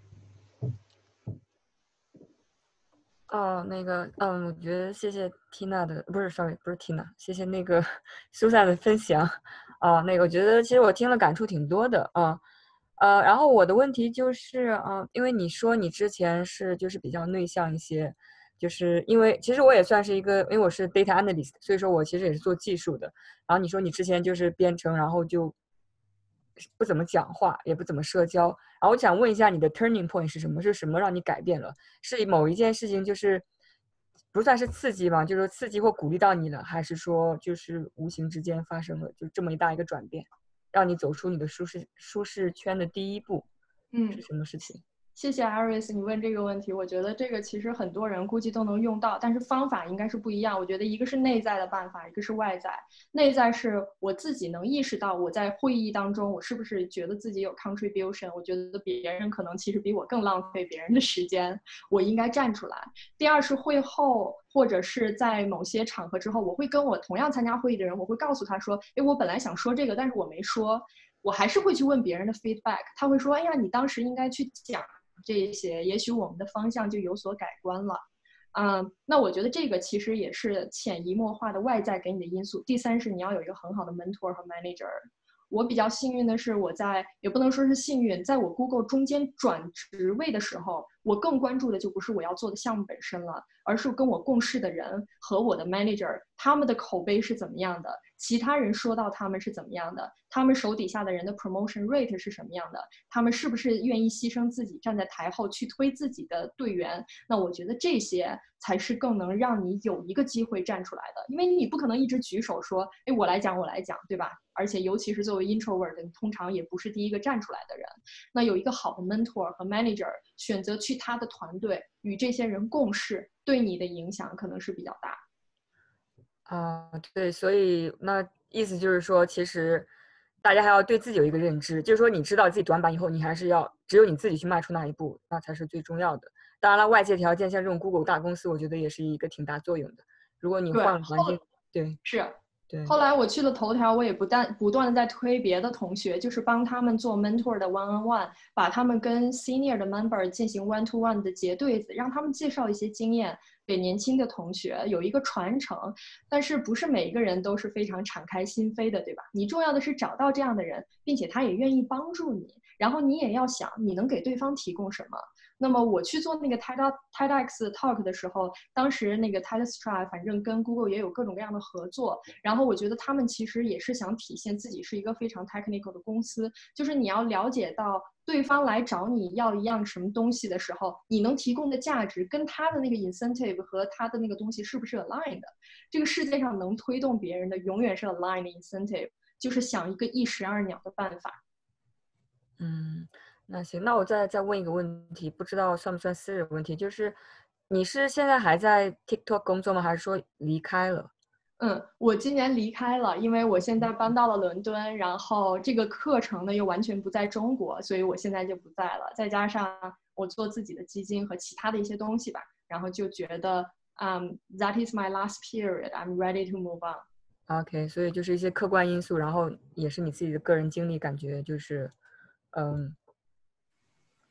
哦，那个，嗯，我觉得谢谢 Tina 的，不是 ，sorry， 不是 Tina， 谢谢那个 Susan 的分享。啊，那个我觉得其实我听了感触挺多的啊。呃，然后我的问题就是，啊，因为你说你之前是就是比较内向一些，就是因为其实我也算是一个，因为我是 data analyst， 所以说我其实也是做技术的。然后你说你之前就是编程，然后就不怎么讲话，也不怎么社交。然后我想问一下，你的 turning point 是什么？是什么让你改变了？是某一件事情就是不算是刺激吗？就是刺激或鼓励到你了，还是说就是无形之间发生了就这么一大一个转变，让你走出你的舒适舒适圈的第一步？ 嗯， 是什么事情？ 谢谢 Iris， 你问这个问题，我觉得这个其实很多人估计都能用到，但是方法应该是不一样。我觉得一个是内在的办法，一个是外在。内在是我自己能意识到我在会议当中，我是不是觉得自己有 contribution， 我觉得别人可能其实比我更浪费别人的时间，我应该站出来。第二是会后或者是在某些场合之后，我会跟我同样参加会议的人，我会告诉他说，诶，我本来想说这个，但是我没说。我还是会去问别人的 feedback， 他会说，哎呀，你当时应该去讲这些，也许我们的方向就有所改观了。嗯，那我觉得这个其实也是潜移默化的外在给你的因素。第三是你要有一个很好的 mentor 和 manager。我比较幸运的是，我在也不能说是幸运，在我 Google 中间转职位的时候，我更关注的就不是我要做的项目本身了，而是跟我共事的人和我的 manager， 他们的口碑是怎么样的，其他人说到他们是怎么样的，他们手底下的人的 promotion rate 是什么样的，他们是不是愿意牺牲自己站在台后去推自己的队员。那我觉得这些才是更能让你有一个机会站出来的，因为你不可能一直举手说，哎，我来讲我来讲，对吧？而且尤其是作为 introvert， 你通常也不是第一个站出来的人。那有一个好的 mentor 和 manager， 选择去他的团队与这些人共事，对你的影响可能是比较大。 啊、呃，对，所以那意思就是说，其实大家还要对自己有一个认知，就是说你知道自己短板以后，你还是要只有你自己去迈出那一步，那才是最重要的。当然了，外界条件像这种 Google 大公司，我觉得也是一个挺大作用的。如果你换了环境，对， 是。 对， 后来我去了头条，我也不但不断的在推别的同学，就是帮他们做 mentor 的 one on one， 把他们跟 senior 的 member 进行 one to one 的结对子，让他们介绍一些经验给年轻的同学，有一个传承。但是不是每一个人都是非常敞开心扉的，对吧？你重要的是找到这样的人，并且他也愿意帮助你，然后你也要想你能给对方提供什么。那么我去做那个 TEDx talk 的时候，当时那个 TEDx 反正跟 Google 也有各种各样的合作，然后我觉得他们其实也是想体现自己是一个非常 technical 的公司，就是你要了解到对方来找你要一样什么东西的时候，你能提供的价值跟他的那个 incentive 和他的那个东西是不是 aligned 的。这个世界上能推动别人的永远是 aligned incentive， 就是想一个一石二鸟的办法。 嗯，那行，那我再再问一个问题，不知道算不算私人问题，就是你是现在还在 TikTok 工作吗？还是说离开了？ 嗯，我今年离开了，因为我现在搬到了伦敦，然后这个课程呢又完全不在中国，所以我现在就不在了。再加上我做自己的基金和其他的一些东西吧，然后就觉得，嗯、um, ，That is my last period. I'm ready to move on. OK， 所以就是一些客观因素，然后也是你自己的个人经历，感觉就是，嗯。 对，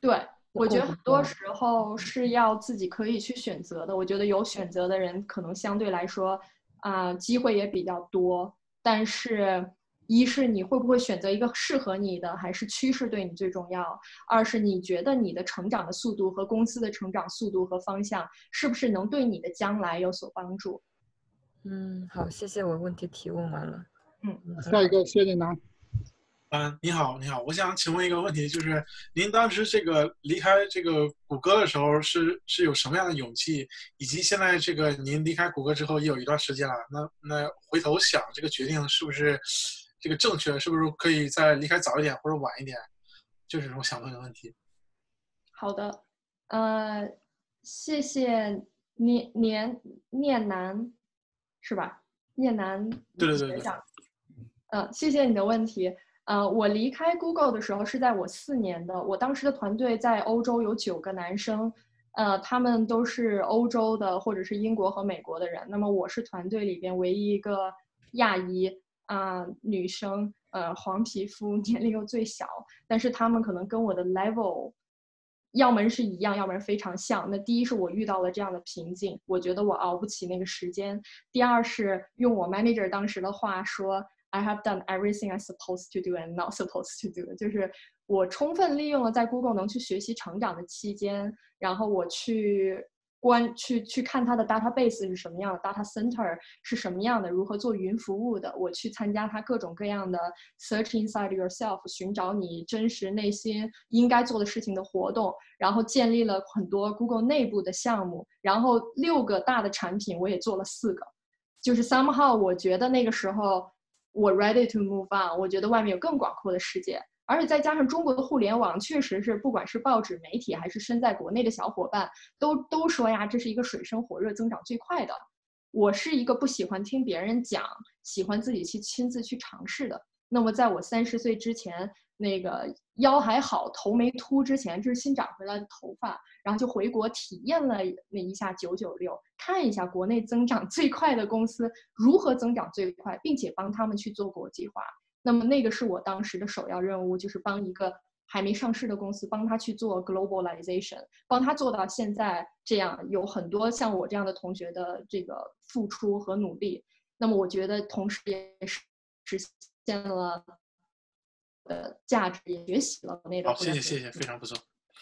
我觉得很多时候是要自己可以去选择的。我觉得有选择的人可能相对来说啊、呃，机会也比较多。但是，一是你会不会选择一个适合你的，还是趋势对你最重要？二是你觉得你的成长的速度和公司的成长速度和方向是不是能对你的将来有所帮助？ 嗯，好，谢谢，我问题提问完了。 嗯， 下一个谢丽楠。 嗯，你好，你好，我想请问一个问题，就是您当时这个离开这个谷歌的时候是是有什么样的勇气，以及现在这个您离开谷歌之后也有一段时间了，那那回头想这个决定是不是这个正确，是不是可以再离开早一点或者晚一点，就是我想问的问题。 好的，呃，谢谢念念念南，是吧？念南学长，嗯、呃，谢谢你的问题。呃，我离开 Google 的时候是在我四年的，我当时的团队在欧洲有九个男生，呃，他们都是欧洲的或者是英国和美国的人。那么我是团队里边唯一一个亚裔啊、呃、女生，呃，黄皮肤，年龄又最小，但是他们可能跟我的 level 要么是一样，要么是非常像。那第一是我遇到了这样的瓶颈，我觉得我熬不起那个时间。第二是用我 manager 当时的话说， I have done everything I'm supposed to do and not supposed to do， 就是我充分利用了在 Google 能去学习成长的期间，然后我去关去去看它的 database 是什么样的 ，data center 是什么样的，如何做云服务的，我去参加它各种各样的 search inside yourself， 寻找你真实内心应该做的事情的活动，然后建立了很多 Google 内部的项目，然后六个大的产品我也做了四个，就是 somehow 我觉得那个时候我 ready to move on， 我觉得外面有更广阔的世界。而且再加上中国的互联网，确实是不管是报纸媒体还是身在国内的小伙伴，都都说呀，这是一个水深火热、增长最快的。我是一个不喜欢听别人讲，喜欢自己去亲自去尝试的。那么在我三十岁之前，那个腰还好、头没秃之前，这是新长回来的头发，然后就回国体验了那一下九九六，看一下国内增长最快的公司如何增长最快，并且帮他们去做国际化。那么那个是我当时的首要任务，就是帮一个还没上市的公司，帮他去做 globalization， 帮他做到现在这样，有很多像我这样的同学的这个付出和努力。那么我觉得同时也实现了呃价值，也学习了那个。 好，谢谢谢谢，非常不错。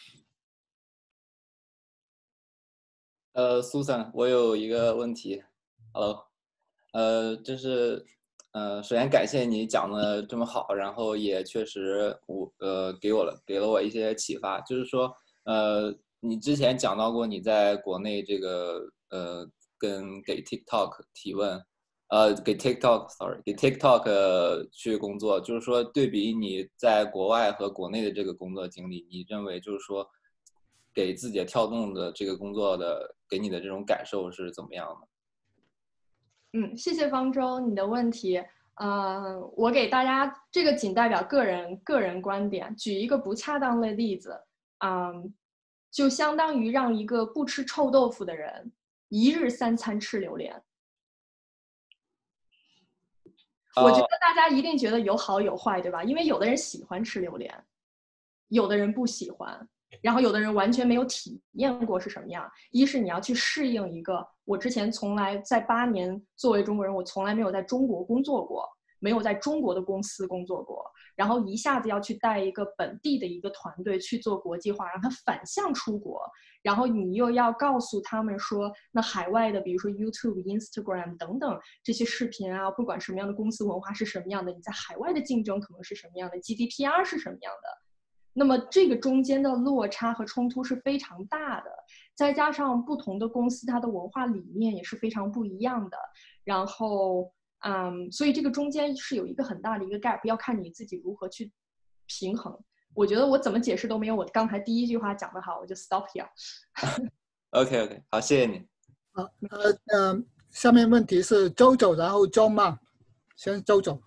呃 ，Susan， 我有一个问题 ，Hello， 呃，就是。呃，首先感谢你讲的这么好，然后也确实我呃给我了给了我一些启发，就是说呃你之前讲到过你在国内这个呃跟给 TikTok 提问，呃给 TikTok sorry 给 TikTok、呃、去工作，就是说对比你在国外和国内的这个工作经历，你认为就是说给字节跳动的这个工作的给你的这种感受是怎么样的？ 嗯，谢谢方舟你的问题。呃，我给大家这个仅代表个人个人观点，举一个不恰当的例子，嗯，就相当于让一个不吃臭豆腐的人一日三餐吃榴莲。我觉得大家一定觉得有好有坏，对吧？因为有的人喜欢吃榴莲，有的人不喜欢。然后有的人完全没有体验过是什么样。一是你要去适应一个，我之前从来在八年作为中国人，我从来没有在中国工作过，没有在中国的公司工作过，然后一下子要去带一个本地的一个团队去做国际化，让它反向出国，然后你又要告诉他们说，那海外的比如说 YouTube、Instagram 等等这些视频啊，不管什么样的公司文化是什么样的，你在海外的竞争可能是什么样的 ，G D P R 是什么样的。那么这个中间的落差和冲突是非常大的，再加上不同的公司它的文化理念也是非常不一样的，然后嗯，所以这个中间是有一个很大的一个 gap， 要看你自己如何去平衡。我觉得我怎么解释都没有我刚才第一句话讲得好，我就 stop here。 OK OK， 好，谢谢你。 好，呃呃，下面问题是周周，然后 John Ma， 先周周。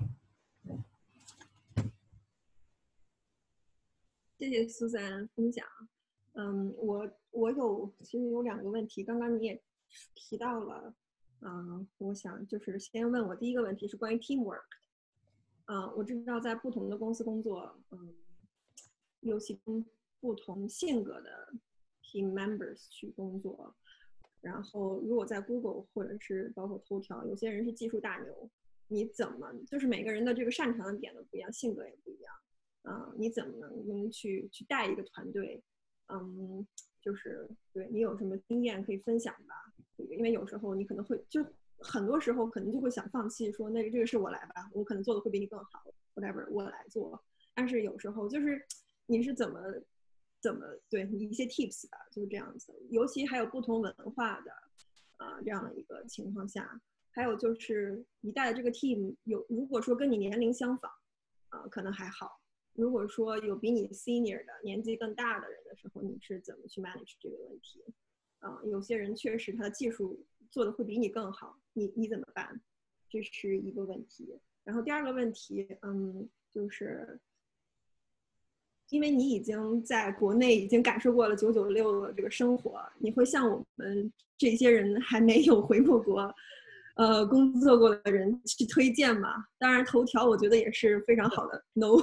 谢谢苏珊分享。嗯，我我有其实有两个问题，刚刚你也提到了。嗯，我想就是先问我第一个问题是关于 teamwork。嗯，我知道在不同的公司工作，嗯，尤其不同性格的 team members 去工作。然后如果在 Google 或者是包括头条，有些人是技术大牛，你怎么就是每个人的这个擅长的点都不一样，性格也不一样，啊、呃，你怎么能去去带一个团队？嗯，就是对你有什么经验可以分享吧？因为有时候你可能会就很多时候可能就会想放弃，说那个这个事我来吧，我可能做的会比你更好 ，whatever 我来做。但是有时候就是你是怎么怎么对你一些 tips 吧，就是这样子。尤其还有不同文化的啊、呃、这样的一个情况下，还有就是你带的这个 team 有如果说跟你年龄相仿啊、呃、可能还好。如果说有比你 senior 的年纪更大的人的时候，你是怎么去 manage 这个问题？啊、呃，有些人确实他的技术做的会比你更好，你你怎么办？这是一个问题。然后第二个问题，嗯，就是因为你已经在国内已经感受过了九九六的这个生活，你会像我们这些人还没有回过国。呃，工作过的人去推荐嘛？当然，头条我觉得也是非常好的。No，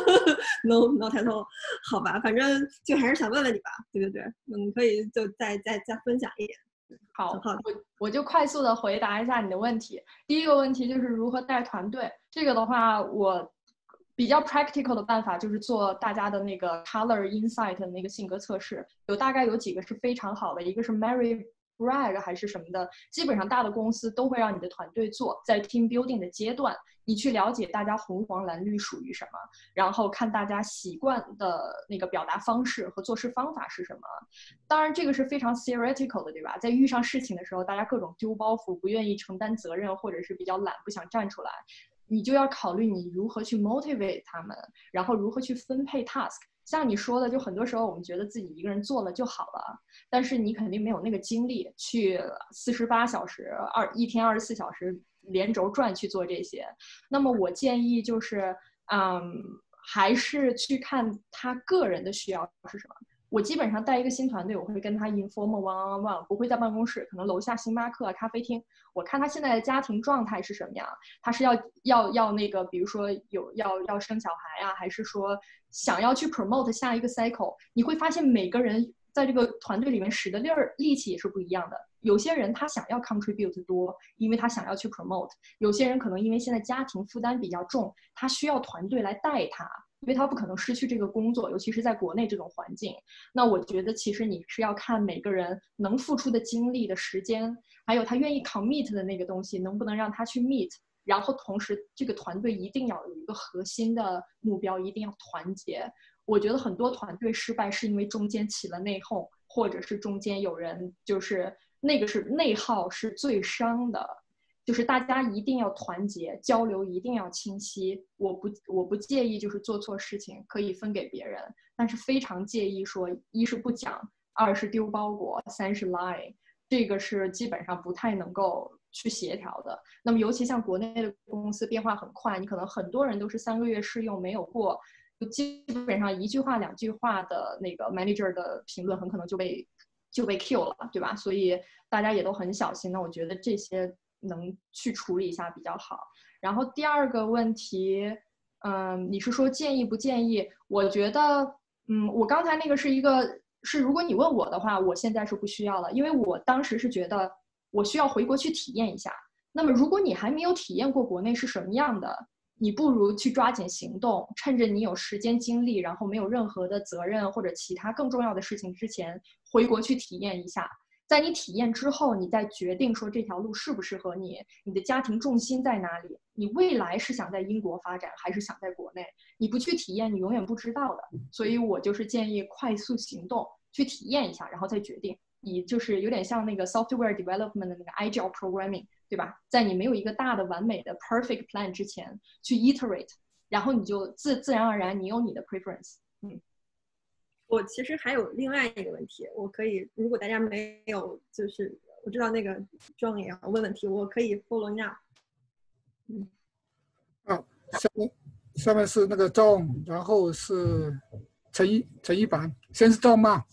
no， no 抬头，好吧，反正就还是想问问你吧，对对对，嗯，可以就再再再分享一点。 好，好，我我就快速的回答一下你的问题。第一个问题就是如何带团队，这个的话，我比较 practical 的办法就是做大家的那个 color insight 的那个性格测试，有大概有几个是非常好的，一个是 Mary Bragg 还是什么的，基本上大的公司都会让你的团队做，在 team building 的阶段，你去了解大家红黄蓝绿属于什么，然后看大家习惯的那个表达方式和做事方法是什么。当然这个是非常 theoretical 的，对吧？在遇上事情的时候，大家各种丢包袱，不愿意承担责任，或者是比较懒，不想站出来，你就要考虑你如何去 motivate 他们，然后如何去分配 task。像你说的，就很多时候我们觉得自己一个人做了就好了，但是你肯定没有那个精力去四十八小时二一天二十四小时连轴转去做这些。那么我建议就是，嗯，还是去看他个人的需要是什么。我基本上带一个新团队，我会跟他 informal one on one， 不会在办公室，可能楼下星巴克啊、咖啡厅。我看他现在的家庭状态是什么样，他是要要要那个，比如说有要要生小孩啊，还是说想要去 promote 下一个 cycle。你会发现每个人在这个团队里面使的力儿力气也是不一样的。有些人他想要 contribute 多，因为他想要去 promote；有些人可能因为现在家庭负担比较重，他需要团队来带他。因为他不可能失去这个工作，尤其是在国内这种环境。那我觉得其实你是要看每个人能付出的精力的时间，还有他愿意 commit 的那个东西能不能让他去 meet， 然后同时这个团队一定要有一个核心的目标，一定要团结。我觉得很多团队失败是因为中间起了内讧，或者是中间有人就是那个是内耗是最伤的。就是大家一定要团结，交流一定要清晰。我不我不介意就是做错事情可以分给别人，但是非常介意说一是不讲，二是丢包裹，三是 lie， 这个是基本上不太能够去协调的。那么尤其像国内的公司变化很快，你可能很多人都是三个月试用没有过，就基本上一句话两句话的那个 manager 的评论很可能就被就被 kill 了，对吧？所以大家也都很小心。那我觉得这些能去处理一下比较好。然后第二个问题，嗯，你是说建议不建议？我觉得，嗯，我刚才那个是一个是，如果你问我的话，我现在是不需要了，因为我当时是觉得我需要回国去体验一下。那么如果你还没有体验过国内是什么样的，你不如去抓紧行动，趁着你有时间精力，然后没有任何的责任或者其他更重要的事情之前，回国去体验一下。在你体验之后，你再决定说这条路适不适合你，你的家庭重心在哪里，你未来是想在英国发展还是想在国内，你不去体验你永远不知道的。所以我就是建议快速行动，去体验一下，然后再决定。你就是有点像那个 software development 的那个 agile programming， 对吧？在你没有一个大的完美的 perfect plan 之前去 iterate， 然后你就自自然而然你有你的 preference。 嗯， 我其实还有另外一个问题，我可以，如果大家没有，就是我知道那个庄也要问问题，我可以 follow now。嗯， 好，下面下面是那个庄，然后是陈一陈一凡，先是庄吗？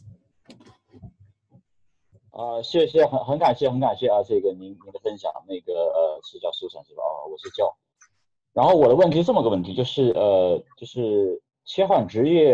啊、呃，谢谢，很很感谢，很感谢啊，这个您您的分享，那个呃是叫苏珊是吧？哦，我是叫。然后我的问题是这么个问题，就是呃就是切换职业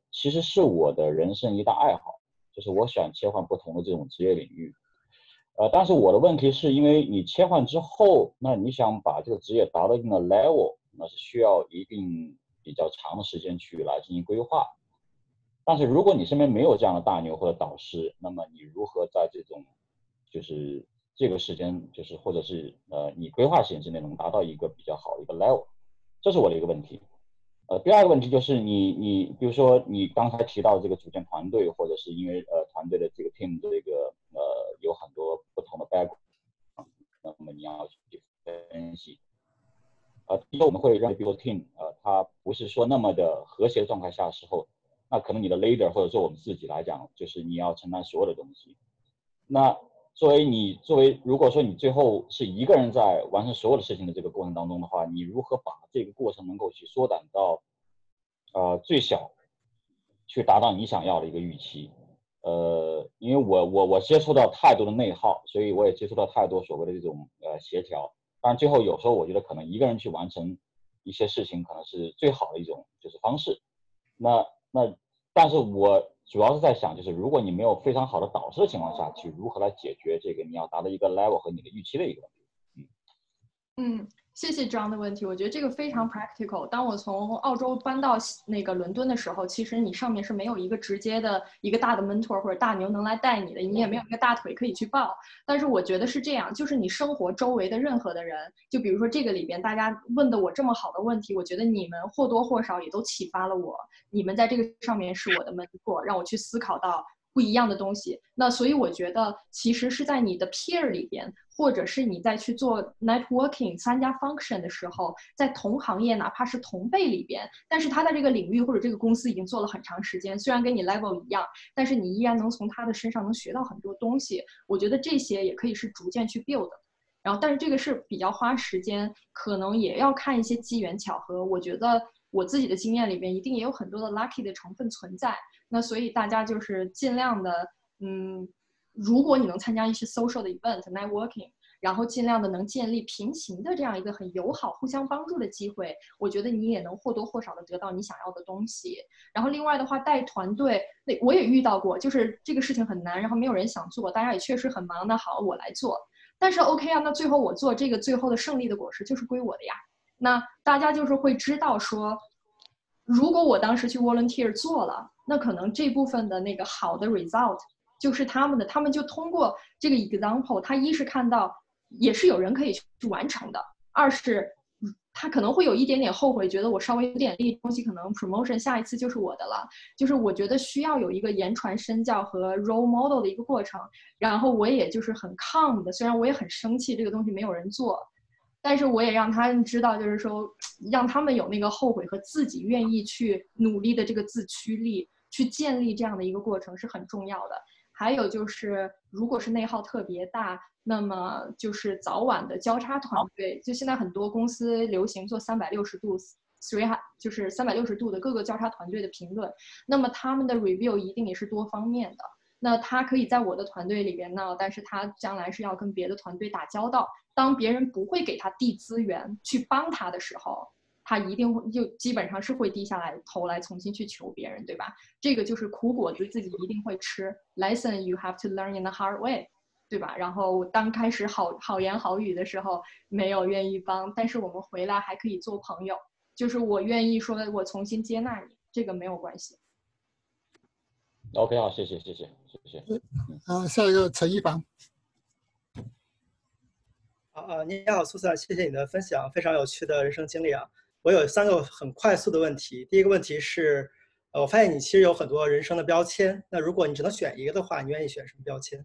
其实是我的人生一大爱好，就是我想切换不同的这种职业领域。呃，但是我的问题是因为你切换之后，那你想把这个职业达到一定的 level， 那是需要一定比较长的时间去来进行规划。但是如果你身边没有这样的大牛或者导师，那么你如何在这种就是这个时间，就是或者是呃你规划时间之内能达到一个比较好的一个 level， 这是我的一个问题。呃，第二个问题就是你你比如说你刚才提到这个组建团队，或者是因为呃团队的这个 team 这个呃有很多不同的 background， 那么你要去分析。呃，因为我们会认为，比如说 team， 呃，它不是说那么的和谐的状态下的时候，那可能你的 leader 或者说我们自己来讲，就是你要承担所有的东西。那作为你作为如果说你最后是一个人在完成所有的事情的这个过程当中的话，你如何把这个过程能够去缩短到呃最小，去达到你想要的一个预期？呃，因为我我我接触到太多的内耗，所以我也接触到太多所谓的这种呃协调。当然最后有时候我觉得可能一个人去完成一些事情可能是最好的一种就是方式。那那但是我主要是在想，就是如果你没有非常好的导师的情况下去如何来解决这个你要达到一个 level 和你的预期的一个问题。 嗯，谢谢 John 的问题，我觉得这个非常 practical。当我从澳洲搬到那个伦敦的时候，其实你上面是没有一个直接的一个大的 mentor 或者大牛能来带你的，你也没有一个大腿可以去抱。但是我觉得是这样，就是你生活周围的任何的人，就比如说这个里边大家问的我这么好的问题，我觉得你们或多或少也都启发了我。你们在这个上面是我的 mentor， 让我去思考到不一样的东西。那所以我觉得其实是在你的 peer 里边，或者是你在去做 networking 参加 function 的时候，在同行业哪怕是同辈里边，但是他在这个领域或者这个公司已经做了很长时间，虽然跟你 level 一样，但是你依然能从他的身上能学到很多东西。我觉得这些也可以是逐渐去 build 的。然后但是这个是比较花时间，可能也要看一些机缘巧合。我觉得我自己的经验里边一定也有很多的 lucky 的成分存在。那所以大家就是尽量的嗯如果你能参加一些 social 的 event networking， 然后尽量的能建立平行的这样一个很友好互相帮助的机会，我觉得你也能或多或少的得到你想要的东西。然后另外的话带团队，那我也遇到过，就是这个事情很难，然后没有人想做，大家也确实很忙，那好我来做。但是 OK 啊，那最后我做这个最后的胜利的果实就是归我的呀。那大家就是会知道说，如果我当时去 volunteer 做了，那可能这部分的那个好的 result 就是他们的，他们就通过这个 example， 他一是看到也是有人可以去完成的，二是他可能会有一点点后悔，觉得我稍微有点力东西，可能 promotion 下一次就是我的了。就是我觉得需要有一个言传身教和 role model 的一个过程。然后我也就是很 calm 的，虽然我也很生气这个东西没有人做，但是我也让他们知道，就是说让他们有那个后悔和自己愿意去努力的这个自驱力，去建立这样的一个过程是很重要的。还有就是，如果是内耗特别大，那么就是早晚的交叉团队，就现在很多公司流行做三百六十度，就是三百六十度的各个交叉团队的评论，那么他们的 review 一定也是多方面的。那他可以在我的团队里边呢，但是他将来是要跟别的团队打交道。当别人不会给他递资源去帮他的时候，他一定会就基本上是会低下来头来重新去求别人，对吧？这个就是苦果子自己一定会吃 ，lesson you have to learn in the hard way， 对吧？然后当开始好好言好语的时候，没有愿意帮，但是我们回来还可以做朋友，就是我愿意说我重新接纳你，这个没有关系。 OK， 好，谢谢，谢谢，谢谢。 啊，下一个陈一凡。 啊啊，你好，苏珊，谢谢你的分享，非常有趣的人生经历啊。我有三个很快速的问题。第一个问题是，呃，我发现你其实有很多人生的标签，那如果你只能选一个的话，你愿意选什么标签？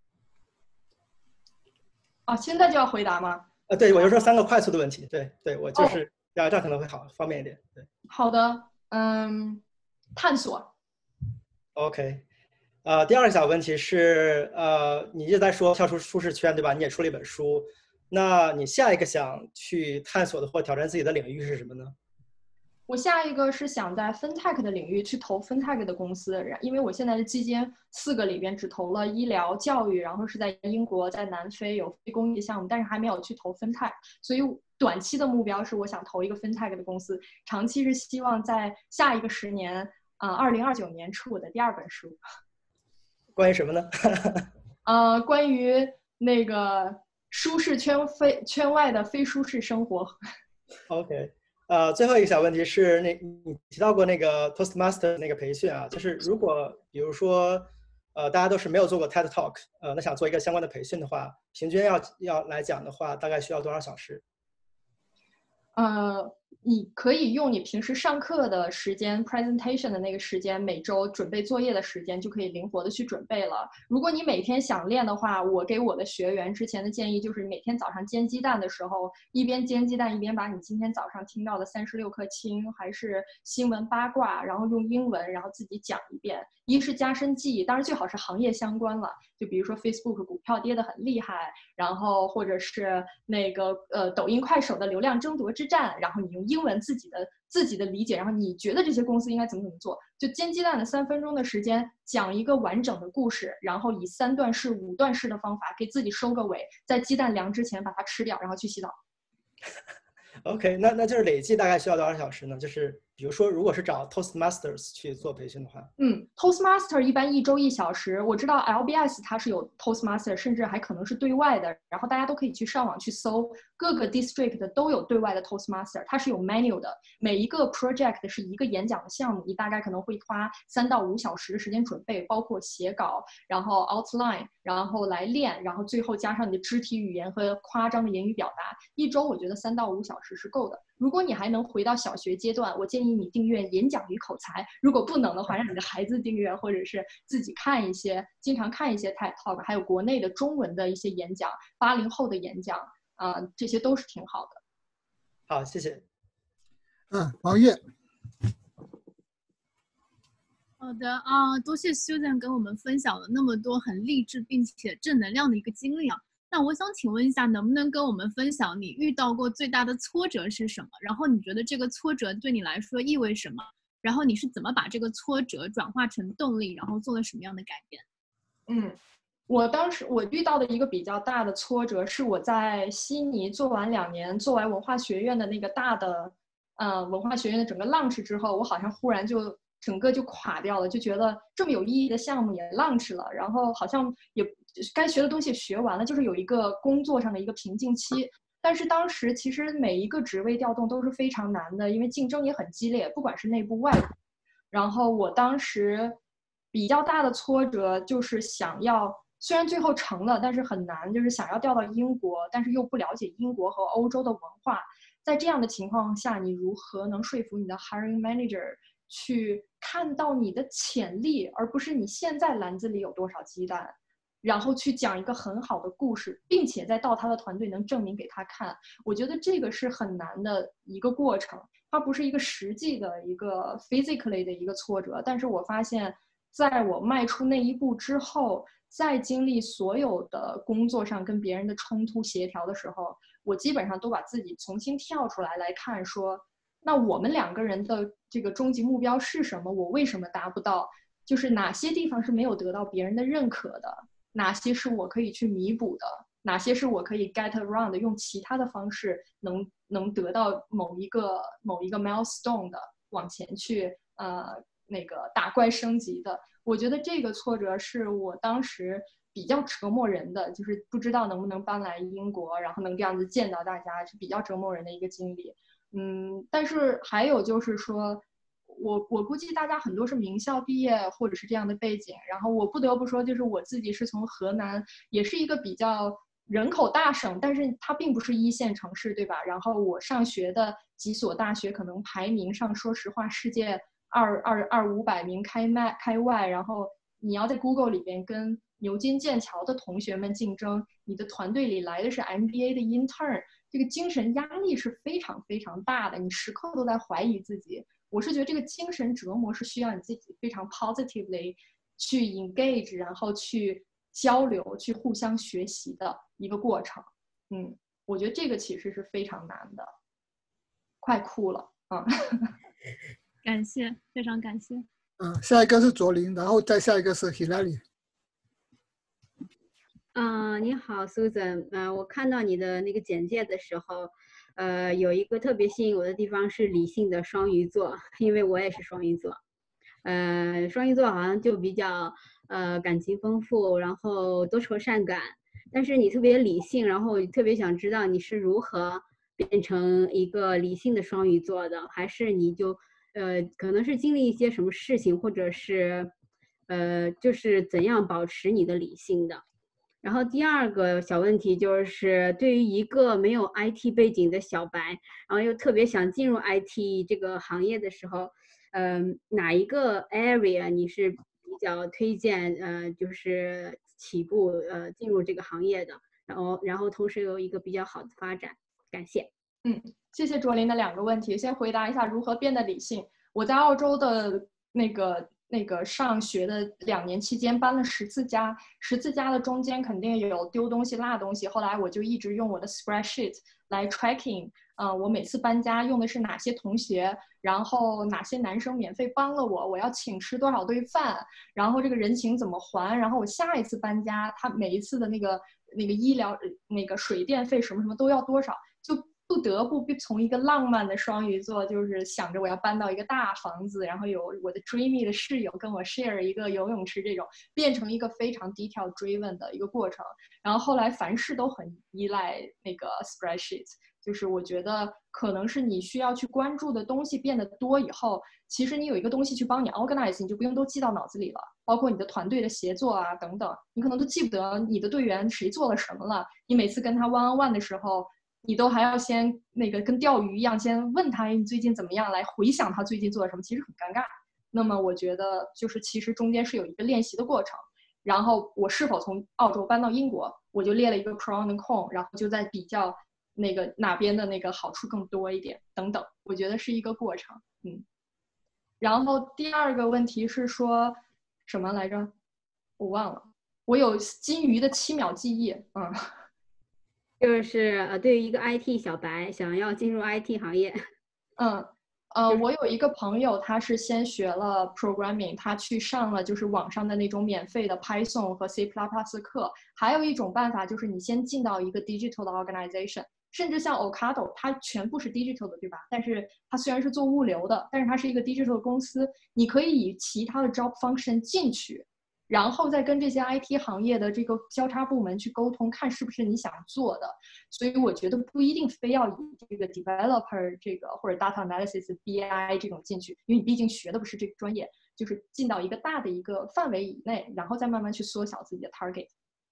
啊，现在就要回答吗？ 呃，对，我就说三个快速的问题。对对，我就是，这样这样可能会好方便一点。对。 好的，嗯，探索。 OK， 呃，第二个小问题是，呃，你一直在说跳出舒适圈，对吧？你也出了一本书，那你下一个想去探索的或挑战自己的领域是什么呢？ 我下一个是想在 FinTech 的领域去投 FinTech 的公司，因为我现在的基金四个里边只投了医疗、教育，然后是在英国、在南非有非公益项目，但是还没有去投 FinTech， 所以短期的目标是我想投一个 FinTech 的公司，长期是希望在下一个十年。 啊，二零二九年出我的第二本书。 关于什么呢？ 呃，关于那个舒适圈非圈外的非舒适生活。 OK， 呃，最后一个小问题是，那你提到过那个 Toastmaster 那个培训啊，就是如果比如说，呃，大家都是没有做过 TED Talk， 呃，那想做一个相关的培训的话，平均要要来讲的话，大概需要多少小时？ 呃，你可以用你平时上课的时间 presentation 的那个时间，每周准备作业的时间就可以灵活的去准备了。如果你每天想练的话，我给我的学员之前的建议就是每天早上煎鸡蛋的时候，一边煎鸡蛋一边把你今天早上听到的三十六课清还是新闻八卦，然后用英文然后自己讲一遍。一是加深记忆，当然最好是行业相关了，就比如说 Facebook 股票跌得很厉害，然后或者是那个呃抖音快手的流量争夺之战，然后你用英文自己的自己的理解，然后你觉得这些公司应该怎么怎么做，就煎鸡蛋的三分钟的时间讲一个完整的故事，然后以三段式五段式的方法给自己收个尾，在鸡蛋凉之前把它吃掉，然后去洗澡。 OK， 那那就是累计大概需要多少小时呢？就是比如说，如果是找 Toastmasters 去做培训的话， 嗯 ，Toastmaster 一般一周一小时。我知道 L B S 它是有 Toastmaster， 甚至还可能是对外的。然后大家都可以去上网去搜，各个 district 都有对外的 Toastmaster， 它是有 menu 的。每一个 project 是一个演讲的项目，你大概可能会花三到五小时的时间准备，包括写稿，然后 outline， 然后来练，然后最后加上你的肢体语言和夸张的言语表达。一周我觉得三到五小时是够的。如果你还能回到小学阶段，我建议你订阅演讲与口才。如果不能的话，让你的孩子订阅，或者是自己看一些，经常看一些 TED Talk， 还有国内的中文的一些演讲，八零后的演讲啊、呃，这些都是挺好的。 好，谢谢。 嗯，王烨。 好的啊、呃，多谢 Susan 跟我们分享了那么多很励志并且正能量的一个经历啊。那我想请问一下，能不能跟我们分享你遇到过最大的挫折是什么？然后你觉得这个挫折对你来说意味什么？然后你是怎么把这个挫折转化成动力，然后做了什么样的改变？ 嗯，我当时我遇到的一个比较大的挫折是我在悉尼做完两年，做完文化学院的那个大的，呃，文化学院的整个 launch 之后，我好像忽然就整个就垮掉了，就觉得这么有意义的项目也 launch 了，然后好像也该学的东西也学完了，就是有一个工作上的一个瓶颈期。但是当时其实每一个职位调动都是非常难的，因为竞争也很激烈，不管是内部外部。然后我当时比较大的挫折就是想要，虽然最后成了，但是很难，就是想要调到英国，但是又不了解英国和欧洲的文化。在这样的情况下，你如何能说服你的 hiring manager 去看到你的潜力，而不是你现在篮子里有多少鸡蛋，然后去讲一个很好的故事，并且再到他的团队能证明给他看。我觉得这个是很难的一个过程，它不是一个实际的一个 physically 的一个挫折，但是我发现在我迈出那一步之后，在经历所有的工作上跟别人的冲突协调的时候，我基本上都把自己重新跳出来来看说，那我们两个人的这个终极目标是什么？我为什么达不到？就是哪些地方是没有得到别人的认可的？哪些是我可以去弥补的？哪些是我可以 get around 的，用其他的方式能能得到某一个某一个 milestone 的往前去呃那个打怪升级的？我觉得这个挫折是我当时比较折磨人的，就是不知道能不能搬来英国，然后能这样子见到大家，是比较折磨人的一个经历。嗯，但是还有就是说，我我估计大家很多是名校毕业或者是这样的背景，然后我不得不说，就是我自己是从河南，也是一个比较人口大省，但是它并不是一线城市，对吧？然后我上学的几所大学可能排名上，说实话，世界二二二五百名开麦开外，然后你要在 Google 里边跟牛津、剑桥的同学们竞争，你的团队里来的是 M B A 的 intern， 这个精神压力是非常非常大的，你时刻都在怀疑自己。我是觉得这个精神折磨是需要你自己非常 positively 去 engage， 然后去交流、去互相学习的一个过程。嗯，我觉得这个其实是非常难的。快哭了啊！ 感谢，非常感谢。 嗯，下一个是卓林，然后再下一个是 Hilary。 嗯、呃，你好 ，Susan。嗯、呃，我看到你的那个简介的时候，呃，有一个特别吸引我的地方是理性的双鱼座，因为我也是双鱼座。 呃，双鱼座好像就比较呃感情丰富，然后多愁善感，但是你特别理性，然后特别想知道你是如何变成一个理性的双鱼座的，还是你就呃可能是经历一些什么事情，或者是呃就是怎样保持你的理性的。然后第二个小问题就是，对于一个没有 I T 背景的小白，然后又特别想进入 I T 这个行业的时候，嗯、呃，哪一个 area 你是比较推荐？呃，就是起步呃进入这个行业的，然后然后同时有一个比较好的发展。感谢。 嗯，谢谢卓林的两个问题，先回答一下如何变得理性。我在澳洲的那个。那个上学的两年期间搬了十次家，十次家的中间肯定有丢东西落东西，后来我就一直用我的 spreadsheet 来 tracking， 呃，我每次搬家用的是哪些同学，然后哪些男生免费帮了我，我要请吃多少顿饭，然后这个人情怎么还，然后我下一次搬家，他每一次的那个那个医疗那个水电费什么什么都要多少，就不得不从一个浪漫的双鱼座，就是想着我要搬到一个大房子，然后有我的 dreamy 的室友跟我 share 一个游泳池，这种变成一个非常 detail driven 的一个过程。然后后来凡事都很依赖那个 spreadsheet， 就是我觉得可能是你需要去关注的东西变得多以后，其实你有一个东西去帮你 organize， 你就不用都记到脑子里了，包括你的团队的协作啊等等，你可能都记不得你的队员谁做了什么了，你每次跟他 one on one 的时候。你都还要先那个跟钓鱼一样，先问他你最近怎么样，来回想他最近做了什么，其实很尴尬。那么我觉得就是其实中间是有一个练习的过程。然后我是否从澳洲搬到英国，我就列了一个 pro and con， 然后就在比较那个哪边的那个好处更多一点等等。我觉得是一个过程，嗯。然后第二个问题是说什么来着？我忘了。我有金鱼的七秒记忆，嗯。 就是呃，对于一个 I T 小白想要进入 I T 行业， 嗯，呃，我有一个朋友，他是先学了 programming， 他去上了就是网上的那种免费的 Python 和 C plus plus 课。还有一种办法就是你先进到一个 digital 的 organization， 甚至像 Ocado， 它全部是 digital 的，对吧？但是它虽然是做物流的，但是它是一个 digital 的公司，你可以以其他的 job function 进去。然后再跟这些 I T 行业的这个交叉部门去沟通，看是不是你想做的。所以我觉得不一定非要以这个 developer 这个或者 data analysis、B I 这种进去，因为你毕竟学的不是这个专业，就是进到一个大的一个范围以内，然后再慢慢去缩小自己的 target。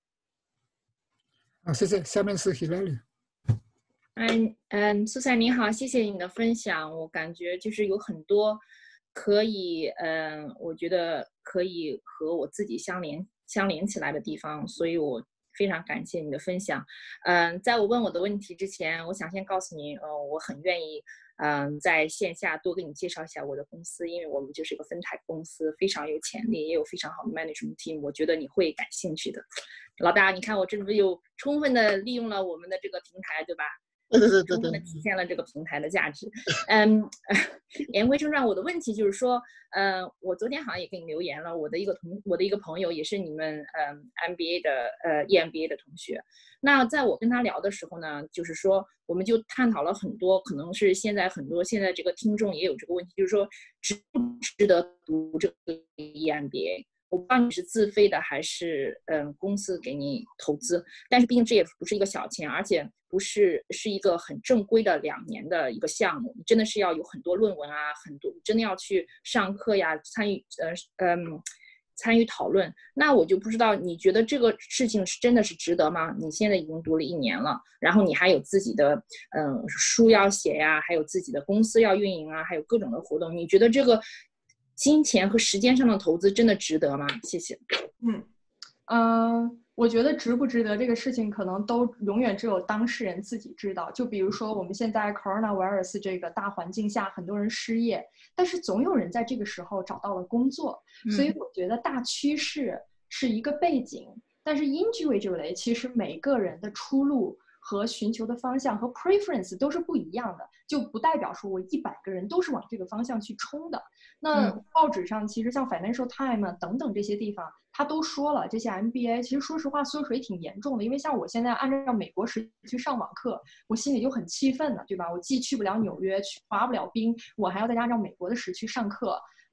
好，谢谢。下面是 Hilary。 嗯嗯，苏珊你好，谢谢你的分享。我感觉就是有很多可以，嗯、呃，我觉得可以和我自己相连相连起来的地方，所以我非常感谢你的分享。嗯、呃，在我问我的问题之前，我想先告诉你，呃，我很愿意，嗯、呃，在线下多给你介绍一下我的公司，因为我们就是一个分台公司，非常有潜力，也有非常好的 management team， 我觉得你会感兴趣的。老大，你看我这不有充分的利用了我们的这个平台，对吧？ 对对对对对， 体现了这个平台的价值。嗯，言归正传，我的问题就是说，呃，我昨天好像也给你留言了，我的一个同，我的一个朋友也是你们嗯 M B A 的呃 E M B A 的同学。那在我跟他聊的时候呢，就是说，我们就探讨了很多，可能是现在很多现在这个听众也有这个问题，就是说，值不值得读这个 E M B A？我不知道你是自费的还是嗯公司给你投资，但是毕竟这也不是一个小钱，而且不是是一个很正规的两年的一个项目，你真的是要有很多论文啊，很多真的要去上课呀，参与呃嗯参与讨论。那我就不知道你觉得这个事情是真的是值得吗？你现在已经读了一年了，然后你还有自己的嗯书要写呀，还有自己的公司要运营啊，还有各种的活动，你觉得这个金钱和时间上的投资真的值得吗？谢谢。 嗯，呃，我觉得值不值得这个事情，可能都永远只有当事人自己知道。就比如说我们现在 coronavirus 这个大环境下，很多人失业，但是总有人在这个时候找到了工作。 嗯、 所以我觉得大趋势是一个背景，但是 individually 其实每个人的出路和寻求的方向和 preference 都是不一样的，就不代表说我一百个人都是往这个方向去冲的。那报纸上其实像 Financial Times 等等这些地方，他都说了，这些 M B A 其实说实话缩水挺严重的。因为像我现在按照美国时去上网课，我心里就很气愤了，对吧？我既去不了纽约，去滑不了冰，我还要再加上美国的时区上课。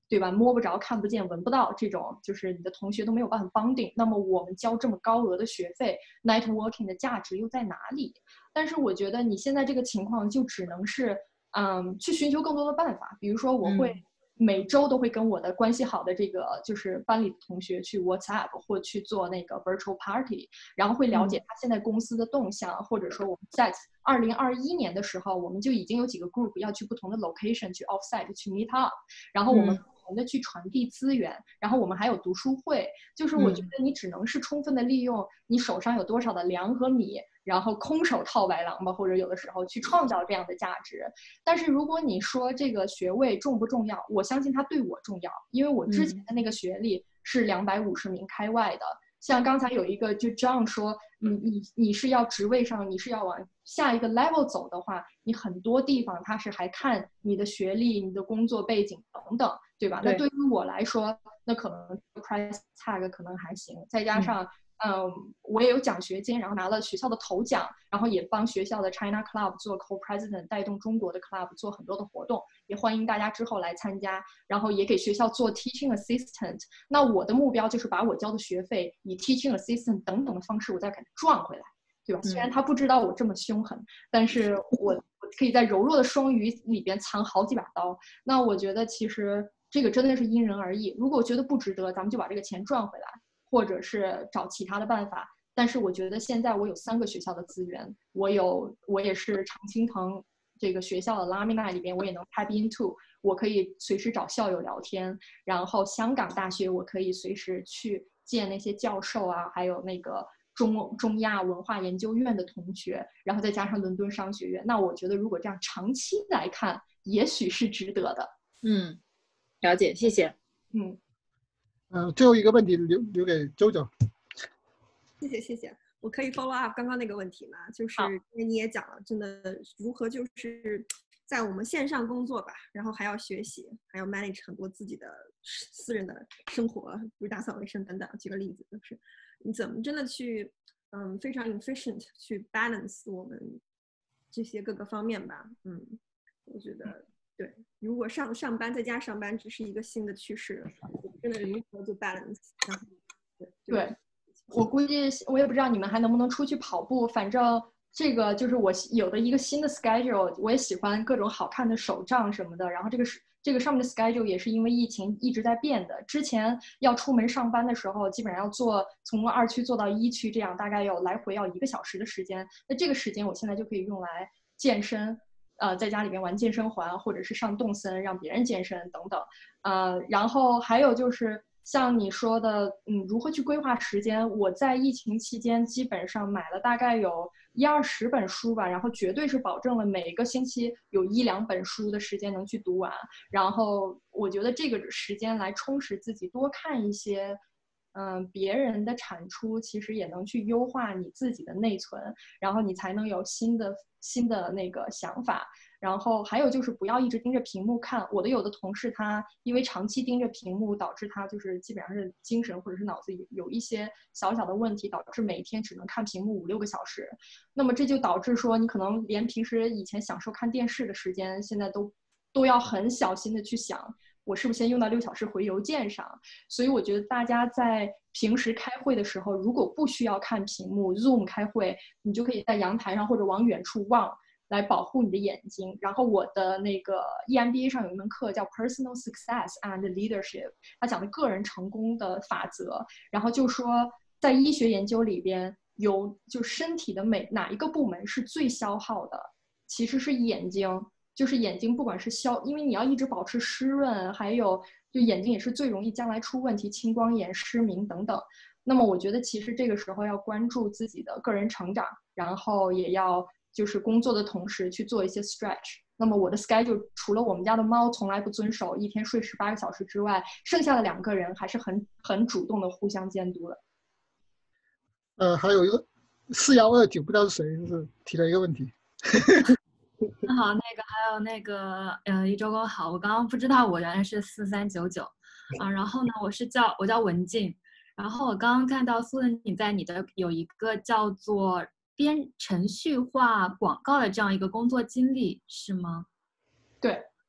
对吧？摸不着、看不见、闻不到这种，就是你的同学都没有办法帮顶。那么我们交这么高额的学费 ，networking 的价值又在哪里？但是我觉得你现在这个情况就只能是，嗯，去寻求更多的办法。比如说，我会每周都会跟我的关系好的这个就是班里的同学去 WhatsApp 或去做那个 virtual party， 然后会了解他现在公司的动向，嗯、或者说我们在二零二一年的时候，我们就已经有几个 group 要去不同的 location 去 offsite 去 meet up， 然后我们。嗯的去传递资源，然后我们还有读书会，就是我觉得你只能是充分的利用你手上有多少的粮和米，然后空手套白狼吧，或者有的时候去创造这样的价值。但是如果你说这个学位重不重要，我相信它对我重要，因为我之前的那个学历是两百五十名开外的。像刚才有一个就 John 说，你你你是要职位上，你是要往下一个 level 走的话，你很多地方它是还看你的学历、你的工作背景等等，对吧？对那对于我来说，那可能 price tag 可能还行，再加上。嗯嗯，我也有奖学金，然后拿了学校的头奖，然后也帮学校的 China Club 做 co-president， 带动中国的 club 做很多的活动，也欢迎大家之后来参加，然后也给学校做 teaching assistant。那我的目标就是把我交的学费以 teaching assistant 等等的方式，我再给它赚回来，对吧？嗯、虽然他不知道我这么凶狠，但是我我可以在柔弱的双鱼里边藏好几把刀。那我觉得其实这个真的是因人而异。如果我觉得不值得，咱们就把这个钱赚回来。或者是找其他的办法，但是我觉得现在我有三个学校的资源，我有我也是常青藤这个学校的 alumni 里边，我也能 tap into， 我可以随时找校友聊天，然后香港大学我可以随时去见那些教授啊，还有那个中中亚文化研究院的同学，然后再加上伦敦商学院，那我觉得如果这样长期来看，也许是值得的。 嗯，了解，谢谢。 嗯。 呃，最后一个问题留留给周周。 谢谢谢谢，我可以 follow up 刚刚那个问题吗？就是因为你也讲了，真的如何就是在我们线上工作吧，然后还要学习，还要 manage 很多自己的私人的生活，比如打扫卫生等等。举个例子，就是你怎么真的去嗯非常 efficient 去 balance 我们这些各个方面吧。嗯，我觉得。对，如果上上班在家上班只是一个新的趋势，真的如何就 balance？ 对， 对，我估计我也不知道你们还能不能出去跑步，反正这个就是我有的一个新的 schedule， 我也喜欢各种好看的手账什么的，然后这个是这个上面的 schedule 也是因为疫情一直在变的。之前要出门上班的时候，基本上要坐从二区坐到一区，这样大概要来回要一个小时的时间，那这个时间我现在就可以用来健身。呃，在家里面玩健身环，或者是上动森让别人健身等等，呃，然后还有就是像你说的，嗯，如何去规划时间？我在疫情期间基本上买了大概有一二十本书吧，然后绝对是保证了每个星期有一两本书的时间能去读完。然后我觉得这个时间来充实自己，多看一些。嗯，别人的产出其实也能去优化你自己的内存，然后你才能有新的新的那个想法。然后还有就是不要一直盯着屏幕看。我的有的同事他因为长期盯着屏幕，导致他就是基本上是精神或者是脑子有一些小小的问题，导致每天只能看屏幕五六个小时。那么这就导致说你可能连平时以前享受看电视的时间，现在都都要很小心的去想。我是不是先用到六小时回邮件上？所以我觉得大家在平时开会的时候，如果不需要看屏幕 Zoom 开会，你就可以在阳台上或者往远处望，来保护你的眼睛。然后我的那个 E M B A 上有一门课叫 Personal Success and Leadership， 它讲的个人成功的法则。然后就说在医学研究里边有就身体的每哪一个部门是最消耗的，其实是眼睛。就是眼睛不管是消，因为你要一直保持湿润，还有就眼睛也是最容易将来出问题，青光眼、失明等等。那么我觉得其实这个时候要关注自己的个人成长，然后也要就是工作的同时去做一些 stretch。那么我的 schedule 除了我们家的猫从来不遵守一天睡十八个小时之外，剩下的两个人还是很很主动的互相监督的。 呃，还有一个四幺二九，不知道是谁，就是提了一个问题。 好，那个还有那个呃，一周公好，我刚刚不知道我原来是四三九九啊，然后呢，我是叫我叫文静，然后我刚刚看到苏文你在你的有一个叫做编程序化广告的这样一个工作经历是吗？ 对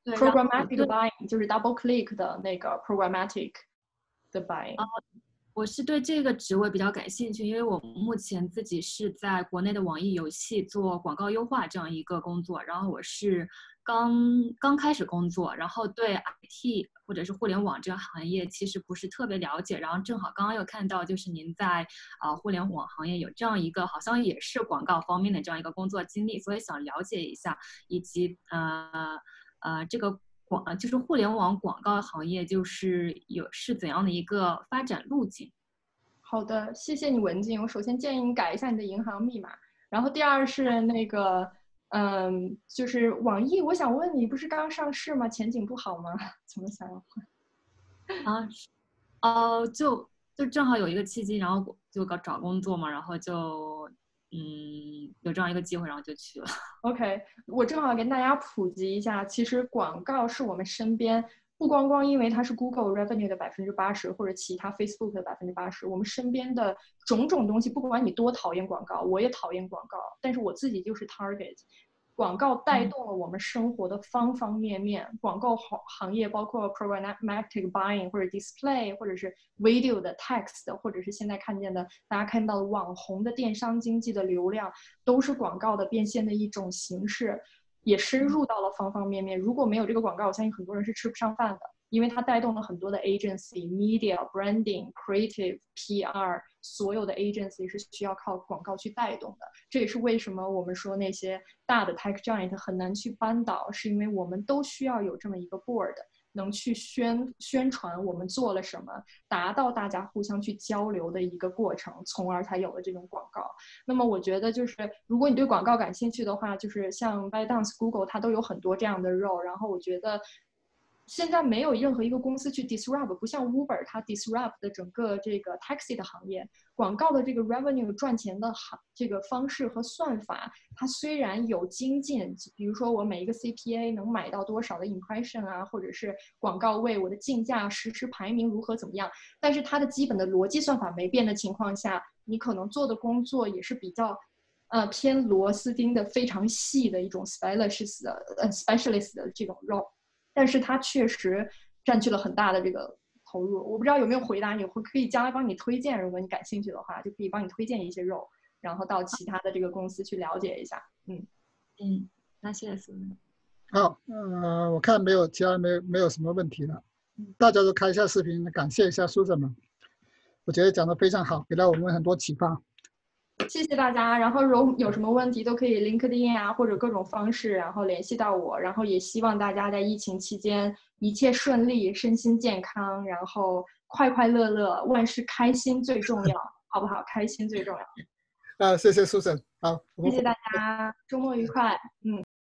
对然后 ，programmatic 对 buying 就是 double click 的那个 programmatic 的 buying。 啊，我是对这个职位比较感兴趣，因为我目前自己是在国内的网易游戏做广告优化这样一个工作，然后我是刚刚开始工作，然后对 I T 或者是互联网这个行业其实不是特别了解，然后正好刚刚又看到就是您在啊、呃、互联网行业有这样一个好像也是广告方面的这样一个工作经历，所以想了解一下，以及呃呃这个。广就是互联网广告行业，就是有是怎样的一个发展路径？ 好的，谢谢你文静。我首先建议你改一下你的银行密码，然后第二是那个，嗯，就是网易，我想问你，不是刚上市吗？前景不好吗？怎么想要换？ 啊，哦，就就正好有一个契机，然后就搞找工作嘛，然后就嗯有这样一个机会，然后就去了。 OK， 我正好跟大家普及一下，其实广告是我们身边不光光因为它是 Google revenue 的百分之八十，或者其他 Facebook 的百分之八十，我们身边的种种东西，不管你多讨厌广告，我也讨厌广告，但是我自己就是 target。广告带动了我们生活的方方面面，嗯、广告行行业包括 programmatic buying 或者 display 或者是 video 的 text 的，或者是现在看见的大家看到的网红的电商经济的流量，都是广告的变现的一种形式，也深入到了方方面面。如果没有这个广告，我相信很多人是吃不上饭的，因为它带动了很多的 agency、media、branding、creative、P R， 所有的 agency 是需要靠广告去带动的。这也是为什么我们说那些大的 tech giant 很难去扳倒，是因为我们都需要有这么一个 board， 能去宣宣传我们做了什么，达到大家互相去交流的一个过程，从而才有了这种广告。那么我觉得就是如果你对广告感兴趣的话，就是像 ByteDance、Google 它都有很多这样的 role， 然后我觉得现在没有任何一个公司去 disrupt， 不像 Uber 它 disrupt 的整个这个 taxi 的行业，广告的这个 revenue 赚钱的行这个方式和算法，它虽然有精进，比如说我每一个 C P A 能买到多少的 impression 啊，或者是广告位我的竞价实时排名如何怎么样，但是它的基本的逻辑算法没变的情况下，你可能做的工作也是比较呃偏螺丝钉的非常细的一种 specialist 的呃 specialist 的这种 role。但是它确实占据了很大的这个投入，我不知道有没有回答你，会可以将来帮你推荐，如果你感兴趣的话，就可以帮你推荐一些肉，然后到其他的这个公司去了解一下。嗯嗯，那谢谢苏轼。 好，呃，我看没有其他人没有没有什么问题了，大家都开一下视频，感谢一下苏轼们，我觉得讲得非常好，给了我们很多启发。 谢谢大家，然后如有什么问题都可以 LinkedIn 啊或者各种方式，然后联系到我，然后也希望大家在疫情期间一切顺利，身心健康，然后快快乐乐，万事开心最重要，好不好？开心最重要。 啊，谢谢苏轼，好， 谢谢大家，周末愉快，嗯。